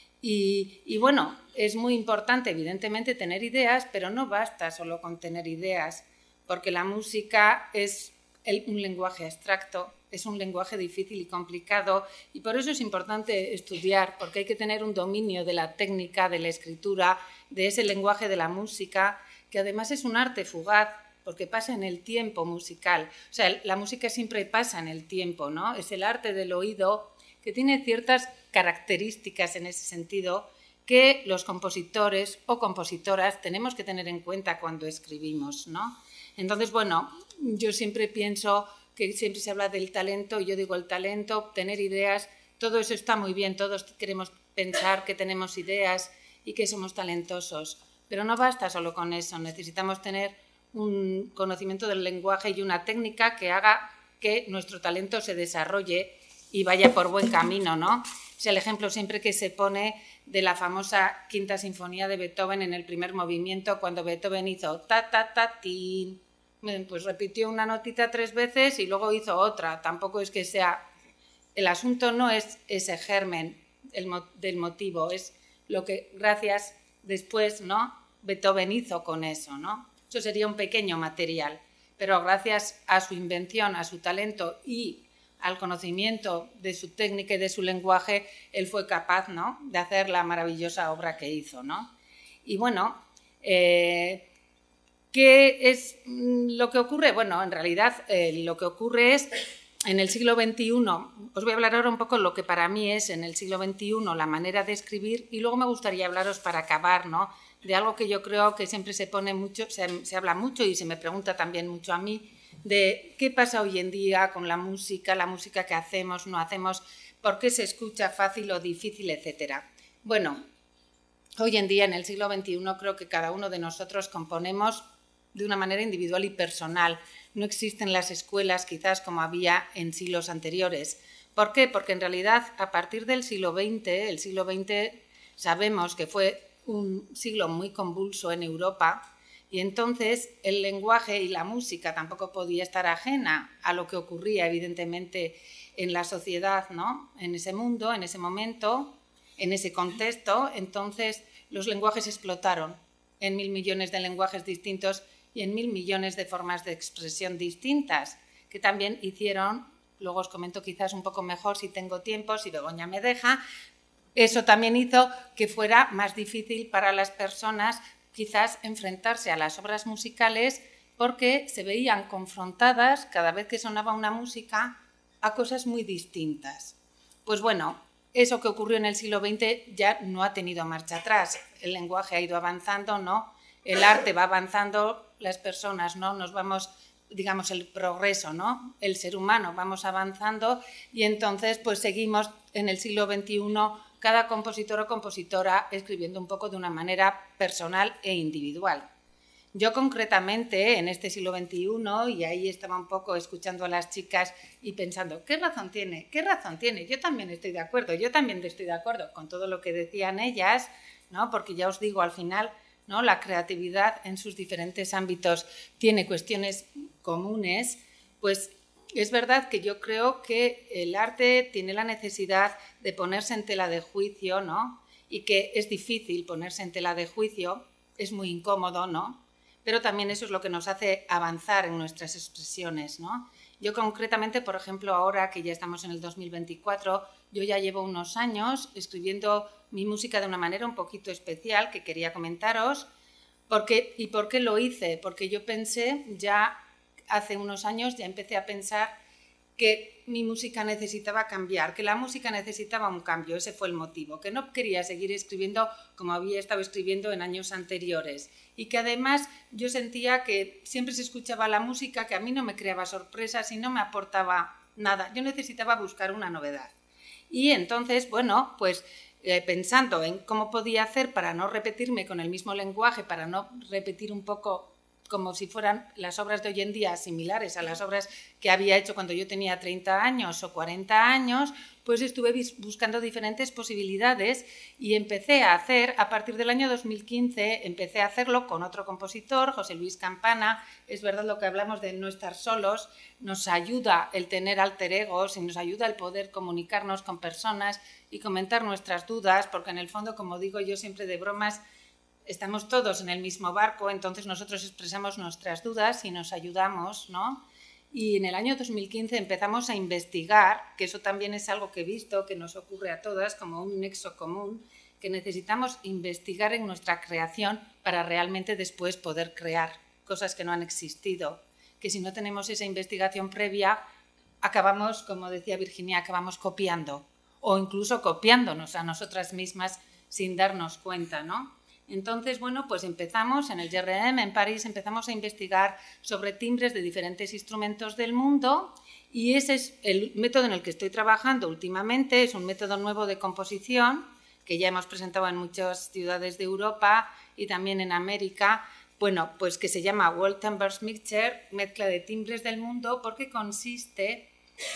Y bueno, es muy importante evidentemente tener ideas, pero no basta solo con tener ideas, porque la música es un lenguaje abstracto, es un lenguaje difícil y complicado y por eso es importante estudiar, porque hay que tener un dominio de la técnica, de la escritura, de ese lenguaje de la música, que además es un arte fugaz, porque pasa en el tiempo musical. O sea, la música siempre pasa en el tiempo, ¿no? Es el arte del oído que tiene ciertas características en ese sentido que los compositores o compositoras tenemos que tener en cuenta cuando escribimos, ¿no? Entonces, bueno, yo siempre pienso que siempre se habla del talento, y yo digo el talento, tener ideas, todo eso está muy bien, todos queremos pensar que tenemos ideas y que somos talentosos, pero no basta solo con eso, necesitamos tener un conocimiento del lenguaje y una técnica que haga que nuestro talento se desarrolle y vaya por buen camino, ¿no? Es el ejemplo siempre que se pone de la famosa Quinta Sinfonía de Beethoven en el primer movimiento, cuando Beethoven hizo ta, ta, ta, tin, pues repitió una notita 3 veces y luego hizo otra. Tampoco es que sea... El asunto no es ese germen del motivo, es lo que gracias después, ¿no?, Beethoven hizo con eso, ¿no? Eso sería un pequeño material, pero gracias a su invención, a su talento y al conocimiento de su técnica y de su lenguaje, él fue capaz, ¿no?, de hacer la maravillosa obra que hizo, ¿no? Y bueno, ¿qué es lo que ocurre? Bueno, en realidad lo que ocurre es, en el siglo XXI, os voy a hablar ahora un poco de lo que para mí es en el siglo XXI la manera de escribir, y luego me gustaría hablaros para acabar, ¿no?, de algo que yo creo que siempre se pone mucho, se habla mucho y se me pregunta también mucho a mí, de qué pasa hoy en día con la música que hacemos, no hacemos, por qué se escucha fácil o difícil, etcétera. Bueno, hoy en día, en el siglo XXI, creo que cada uno de nosotros componemos de una manera individual y personal. No existen las escuelas quizás como había en siglos anteriores. ¿Por qué? Porque en realidad a partir del siglo XX, el siglo XX sabemos que fue un siglo muy convulso en Europa, y entonces el lenguaje y la música tampoco podía estar ajena a lo que ocurría evidentemente en la sociedad, ¿no?, en ese mundo, en ese momento, en ese contexto. Entonces los lenguajes explotaron en 1000 millones de lenguajes distintos y en 1000 millones de formas de expresión distintas, que también hicieron, luego os comento quizás un poco mejor si tengo tiempo, si Begoña me deja, eso también hizo que fuera más difícil para las personas quizás enfrentarse a las obras musicales, porque se veían confrontadas cada vez que sonaba una música a cosas muy distintas. Pues bueno, eso que ocurrió en el siglo XX ya no ha tenido marcha atrás. El lenguaje ha ido avanzando, ¿no? El arte va avanzando, las personas, ¿no?, nos vamos, digamos, el progreso, ¿no?, el ser humano, vamos avanzando, y entonces pues seguimos en el siglo XXI cada compositor o compositora escribiendo un poco de una manera personal e individual. Yo concretamente en este siglo XXI, y ahí estaba un poco escuchando a las chicas y pensando, ¿qué razón tiene? ¿Qué razón tiene? Yo también estoy de acuerdo con todo lo que decían ellas, ¿no?, porque ya os digo, al final, ¿no?, la creatividad en sus diferentes ámbitos tiene cuestiones comunes. Pues es verdad que yo creo que el arte tiene la necesidad de ponerse en tela de juicio, ¿no?, y que es difícil ponerse en tela de juicio, es muy incómodo, ¿no?, pero también eso es lo que nos hace avanzar en nuestras expresiones, ¿no? Yo concretamente, por ejemplo, ahora que ya estamos en el 2024, yo ya llevo unos años escribiendo mi música de una manera un poquito especial que quería comentaros. ¿Por qué lo hice? Porque yo pensé ya hace unos años, ya empecé a pensar que mi música necesitaba cambiar, que la música necesitaba un cambio. Ese fue el motivo, que no quería seguir escribiendo como había estado escribiendo en años anteriores, y que además yo sentía que siempre se escuchaba la música, que a mí no me creaba sorpresas y no me aportaba nada. Yo necesitaba buscar una novedad. Y entonces, bueno, pues pensando en cómo podía hacer para no repetirme con el mismo lenguaje, para no repetir un poco como si fueran las obras de hoy en día similares a las obras que había hecho cuando yo tenía 30 años o 40 años, pues estuve buscando diferentes posibilidades y empecé a hacer, a partir del año 2015, empecé a hacerlo con otro compositor, José Luis Campana. Es verdad lo que hablamos de no estar solos, nos ayuda el tener alter egos y nos ayuda el poder comunicarnos con personas y comentar nuestras dudas, porque en el fondo, como digo yo siempre de bromas, estamos todos en el mismo barco, entonces nosotros expresamos nuestras dudas y nos ayudamos, ¿no? Y en el año 2015 empezamos a investigar, que eso también es algo que he visto, que nos ocurre a todas como un nexo común, que necesitamos investigar en nuestra creación para realmente después poder crear cosas que no han existido, que si no tenemos esa investigación previa, acabamos, como decía Virginia, acabamos copiando o incluso copiándonos a nosotras mismas sin darnos cuenta, ¿no? Entonces, bueno, pues empezamos en el GRM, en París, empezamos a investigar sobre timbres de diferentes instrumentos del mundo y ese es el método en el que estoy trabajando últimamente, es un método nuevo de composición que ya hemos presentado en muchas ciudades de Europa y también en América, bueno, pues que se llama World Timbres Mixture, mezcla de timbres del mundo, porque consiste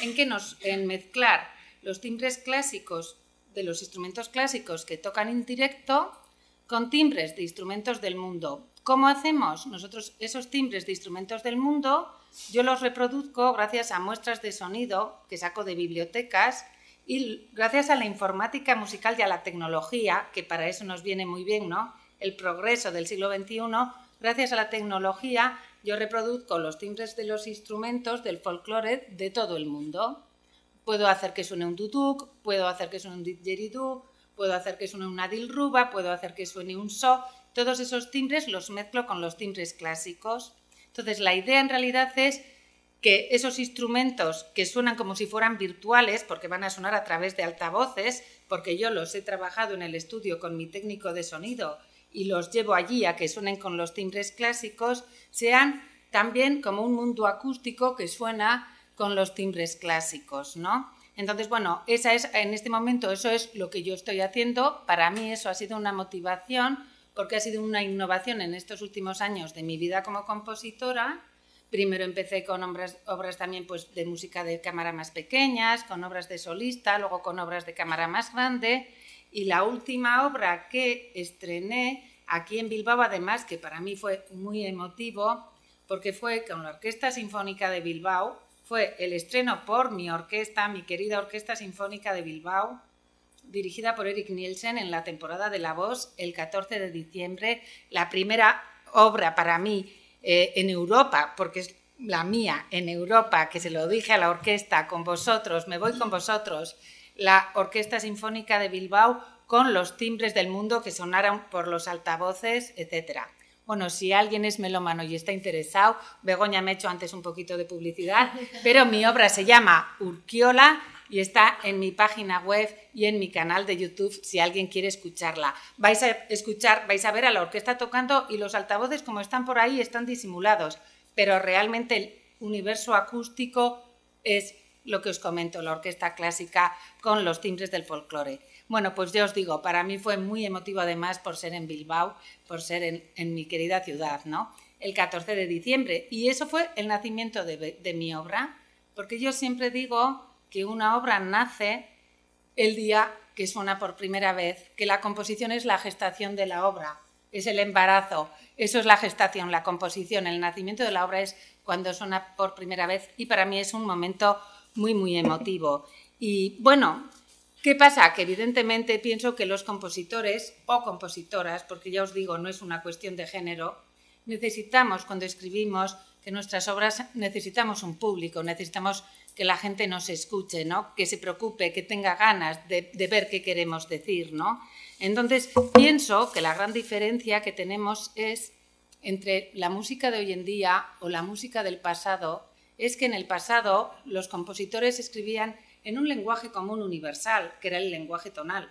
en mezclar los timbres clásicos de los instrumentos clásicos que tocan en directo con timbres de instrumentos del mundo. ¿Cómo hacemos? Nosotros esos timbres de instrumentos del mundo yo los reproduzco gracias a muestras de sonido que saco de bibliotecas y gracias a la informática musical y a la tecnología, que para eso nos viene muy bien, ¿no? El progreso del siglo XXI, gracias a la tecnología yo reproduzco los timbres de los instrumentos del folclore de todo el mundo. Puedo hacer que suene un duduk, puedo hacer que suene un didgeridoo, puedo hacer que suene una dilruba, puedo hacer que suene un so. Todos esos timbres los mezclo con los timbres clásicos. Entonces, la idea en realidad es que esos instrumentos que suenan como si fueran virtuales, porque van a sonar a través de altavoces, porque yo los he trabajado en el estudio con mi técnico de sonido y los llevo allí a que suenen con los timbres clásicos, sean también como un mundo acústico que suena con los timbres clásicos, ¿no? Entonces, bueno, en este momento eso es lo que yo estoy haciendo. Para mí eso ha sido una motivación porque ha sido una innovación en estos últimos años de mi vida como compositora. Primero empecé con obras también pues, de música de cámara más pequeñas, con obras de solista, luego con obras de cámara más grande. Y la última obra que estrené aquí en Bilbao, además, que para mí fue muy emotivo, porque fue con la Orquesta Sinfónica de Bilbao. Fue el estreno por mi orquesta, mi querida Orquesta Sinfónica de Bilbao, dirigida por Eric Nielsen en la temporada de La Voz, el 14 de diciembre. La primera obra para mí en Europa, porque es la mía en Europa, que se lo dije a la orquesta, con vosotros, me voy con vosotros, la Orquesta Sinfónica de Bilbao, con los timbres del mundo que sonaron por los altavoces, etcétera. Bueno, si alguien es melómano y está interesado, Begoña me ha hecho antes un poquito de publicidad, pero mi obra se llama Urquiola y está en mi página web y en mi canal de YouTube si alguien quiere escucharla. Vais a ver a la orquesta tocando y los altavoces como están por ahí están disimulados, pero realmente el universo acústico es lo que os comento, la orquesta clásica con los timbres del folclore. Bueno, pues ya os digo, para mí fue muy emotivo además por ser en Bilbao, por ser en mi querida ciudad, ¿no? El 14 de diciembre. Y eso fue el nacimiento de mi obra, porque yo siempre digo que una obra nace el día que suena por primera vez, que la composición es la gestación de la obra, es el embarazo, eso es la gestación, la composición, el nacimiento de la obra es cuando suena por primera vez y para mí es un momento muy, muy emotivo. Y bueno, ¿qué pasa? Que evidentemente pienso que los compositores o compositoras, porque ya os digo, no es una cuestión de género, necesitamos cuando escribimos que nuestras obras necesitamos un público, necesitamos que la gente nos escuche, ¿no? Que se preocupe, que tenga ganas de ver qué queremos decir, ¿no? Entonces, pienso que la gran diferencia que tenemos es entre la música de hoy en día o la música del pasado, es que en el pasado los compositores escribían en un lenguaje común universal, que era el lenguaje tonal,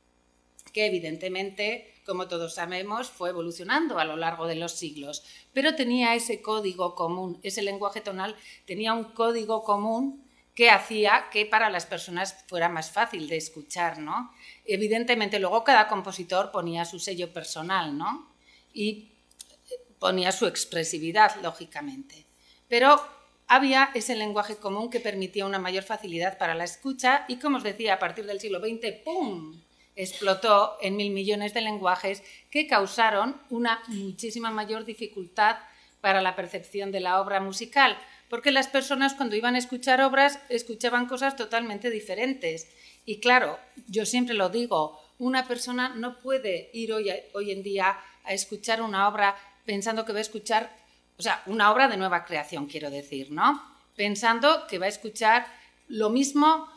que evidentemente, como todos sabemos, fue evolucionando a lo largo de los siglos, pero tenía ese código común, ese lenguaje tonal tenía un código común que hacía que para las personas fuera más fácil de escuchar, ¿no? Evidentemente, luego cada compositor ponía su sello personal, ¿no? Y ponía su expresividad, lógicamente. Pero había ese lenguaje común que permitía una mayor facilidad para la escucha y, como os decía, a partir del siglo XX, ¡pum!, explotó en 1000 millones de lenguajes que causaron una muchísima mayor dificultad para la percepción de la obra musical, porque las personas cuando iban a escuchar obras escuchaban cosas totalmente diferentes. Y claro, yo siempre lo digo, una persona no puede ir hoy en día a escuchar una obra pensando que va a escuchar, o sea, una obra de nueva creación, quiero decir, ¿no? Pensando que va a escuchar lo mismo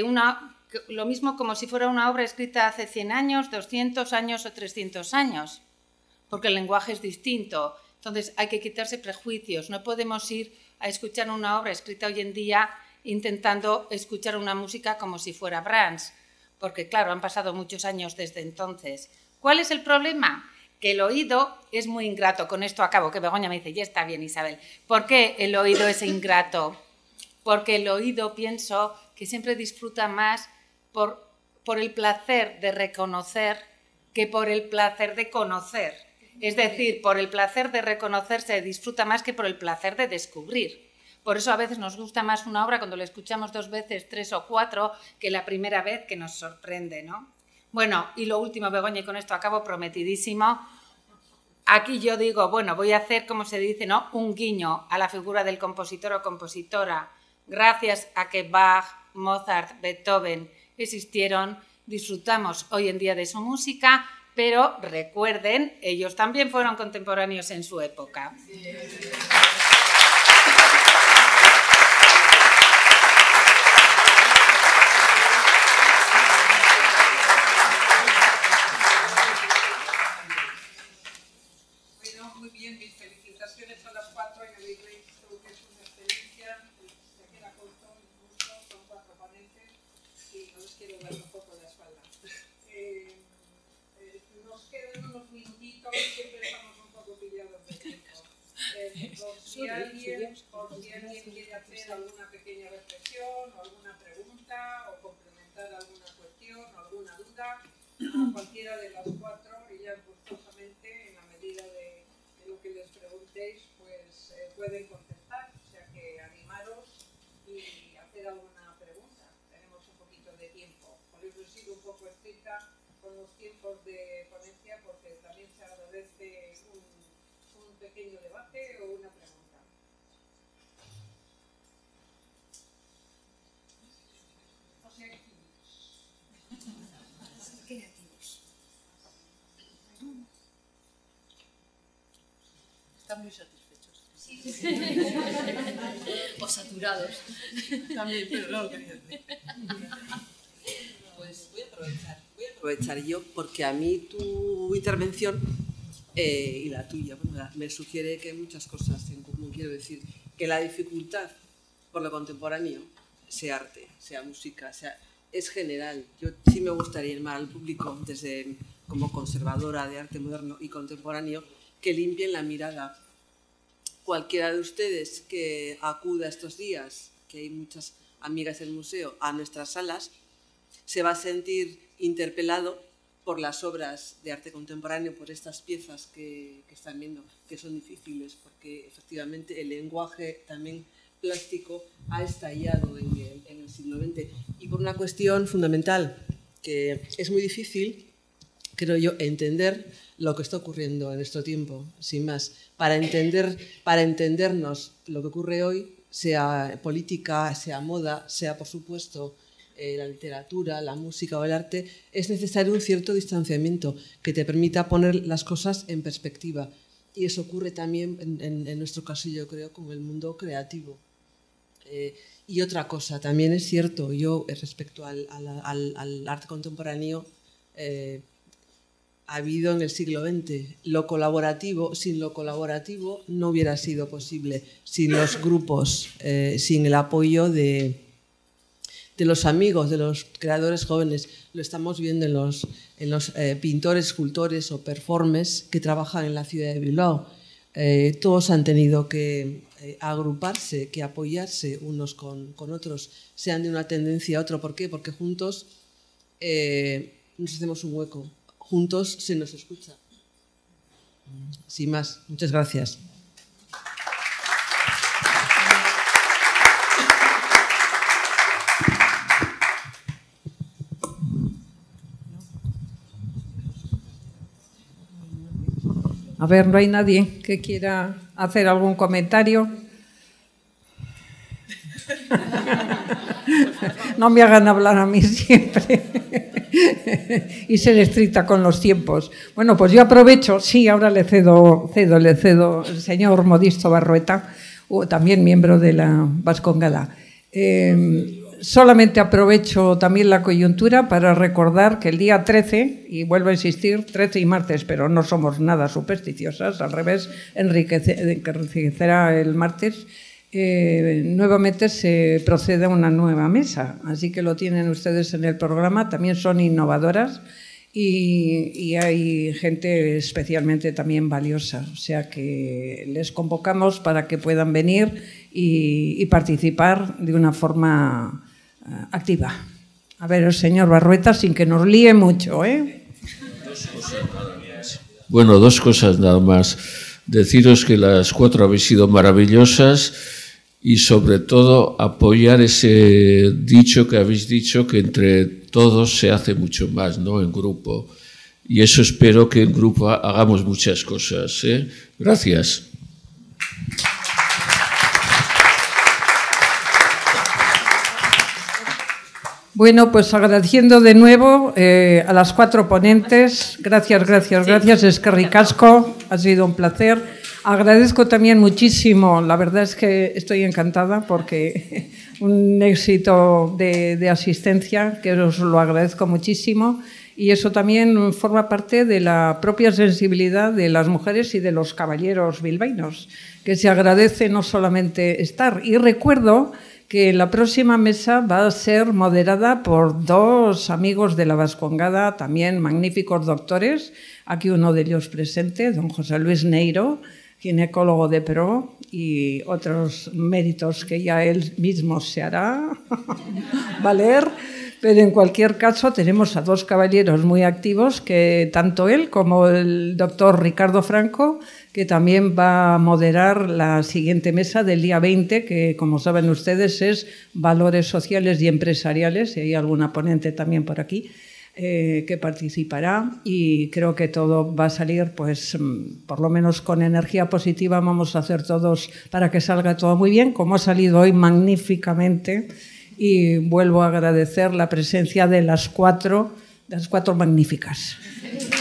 como si fuera una obra escrita hace 100 años, 200 años o 300 años, porque el lenguaje es distinto. Entonces hay que quitarse prejuicios, no podemos ir a escuchar una obra escrita hoy en día intentando escuchar una música como si fuera Brahms, porque claro, han pasado muchos años desde entonces. ¿Cuál es el problema? Que el oído es muy ingrato. Con esto acabo, que Begoña me dice, ya está bien, Isabel. ¿Por qué el oído es ingrato? Porque el oído, pienso, que siempre disfruta más por el placer de reconocer que por el placer de conocer. Es decir, por el placer de reconocer se disfruta más que por el placer de descubrir. Por eso a veces nos gusta más una obra cuando la escuchamos 2 veces, 3 o 4, que la primera vez que nos sorprende, ¿no? Bueno, y lo último, Begoña, y con esto acabo, prometidísimo. Aquí yo digo, bueno, voy a hacer, como se dice, ¿no?, un guiño a la figura del compositor o compositora. Gracias a que Bach, Mozart, Beethoven existieron, disfrutamos hoy en día de su música, pero recuerden, ellos también fueron contemporáneos en su época. Bueno, muy bien, mis felicitaciones a las 4, ya veis que es una experiencia, se queda corto incluso, son 4 ponentes y no les quiero dar un poco la espalda. Nos quedan unos minutitos, siempre estamos un poco pillados de tiempo. Si alguien quiere hacer alguna pequeña reflexión o alguna pregunta o complementar alguna cuestión o alguna duda, a cualquiera de las 4, ellas gustosamente, en la medida de lo que les preguntéis, pues pueden contestar. O sea que animaros y hacer alguna pregunta. Tenemos un poquito de tiempo. Por eso he sido un poco estricta con los tiempos de ponencia, porque también se agradece un pequeño debate o una pregunta. No sean tímidos. Están muy satisfechos. Sí. O saturados. También, pero no lo quería decir. Pues voy a aprovechar yo, porque a mí tu intervención y la tuya, bueno, me sugiere que hay muchas cosas en común. Quiero decir que la dificultad por lo contemporáneo, sea arte, sea música, es general. Yo sí me gustaría llamar al público, como conservadora de arte moderno y contemporáneo, que limpien la mirada. Cualquiera de ustedes que acuda estos días, que hay muchas amigas del museo, a nuestras salas, se va a sentir interpelado por las obras de arte contemporáneo, por estas piezas que están viendo, que son difíciles, porque efectivamente el lenguaje también plástico ha estallado en el siglo XX. Y por una cuestión fundamental, que es muy difícil, creo yo, entender lo que está ocurriendo en nuestro tiempo, sin más. Para entendernos lo que ocurre hoy, sea política, sea moda, sea, por supuesto, la literatura, la música o el arte, es necesario un cierto distanciamiento que te permita poner las cosas en perspectiva. Y eso ocurre también, en nuestro caso, yo creo, con el mundo creativo. Y otra cosa, también es cierto, yo respecto al arte contemporáneo, ha habido en el siglo XX lo colaborativo. Sin lo colaborativo no hubiera sido posible, sin los grupos, sin el apoyo de los amigos, de los creadores jóvenes. Lo estamos viendo en los pintores, escultores o performers que trabajan en la ciudad de Bilbao. Todos han tenido que agruparse, que apoyarse unos con otros, sean de una tendencia a otra. ¿Por qué? Porque juntos nos hacemos un hueco, juntos se nos escucha. Sin más, muchas gracias. A ver, ¿no hay nadie que quiera hacer algún comentario? No me hagan hablar a mí siempre y ser estricta con los tiempos. Bueno, pues yo aprovecho, sí, ahora le cedo el señor Modisto Barrueta, también miembro de la Vascongada. Solamente aprovecho también la coyuntura para recordar que el día 13, y vuelvo a insistir, 13 y martes, pero no somos nada supersticiosas, al revés, enriquecerá el martes, nuevamente se procede a una nueva mesa. Así que lo tienen ustedes en el programa, también son innovadoras y hay gente especialmente también valiosa. O sea que les convocamos para que puedan venir y participar de una forma activa. A ver, el señor Barrueta, sin que nos líe mucho, ¿eh? Bueno, 2 cosas nada más. Deciros que las 4 habéis sido maravillosas y sobre todo apoyar ese dicho que habéis dicho, que entre todos se hace mucho más, ¿no? En grupo. Y eso espero que en grupo hagamos muchas cosas, ¿eh? Gracias. Bueno, pues agradeciendo de nuevo a las 4 ponentes. Gracias, eskerrik asko, ha sido un placer. Agradezco también muchísimo, la verdad es que estoy encantada porque un éxito de asistencia, que os lo agradezco muchísimo. Y eso también forma parte de la propia sensibilidad de las mujeres y de los caballeros bilbaínos, que se agradece no solamente estar. Y recuerdo que la próxima mesa va a ser moderada por 2 amigos de la Vascongada, también magníficos doctores. Aquí uno de ellos presente, don José Luis Neiro, ginecólogo de pro, y otros méritos que ya él mismo se hará valer. Pero en cualquier caso tenemos a 2 caballeros muy activos, que tanto él como el doctor Ricardo Franco, que también va a moderar la siguiente mesa del día 20, que como saben ustedes es valores sociales y empresariales, y hay alguna ponente también por aquí que participará, y creo que todo va a salir, pues por lo menos con energía positiva. Vamos a hacer todos para que salga todo muy bien, como ha salido hoy magníficamente. Y vuelvo a agradecer la presencia de las 4 magníficas.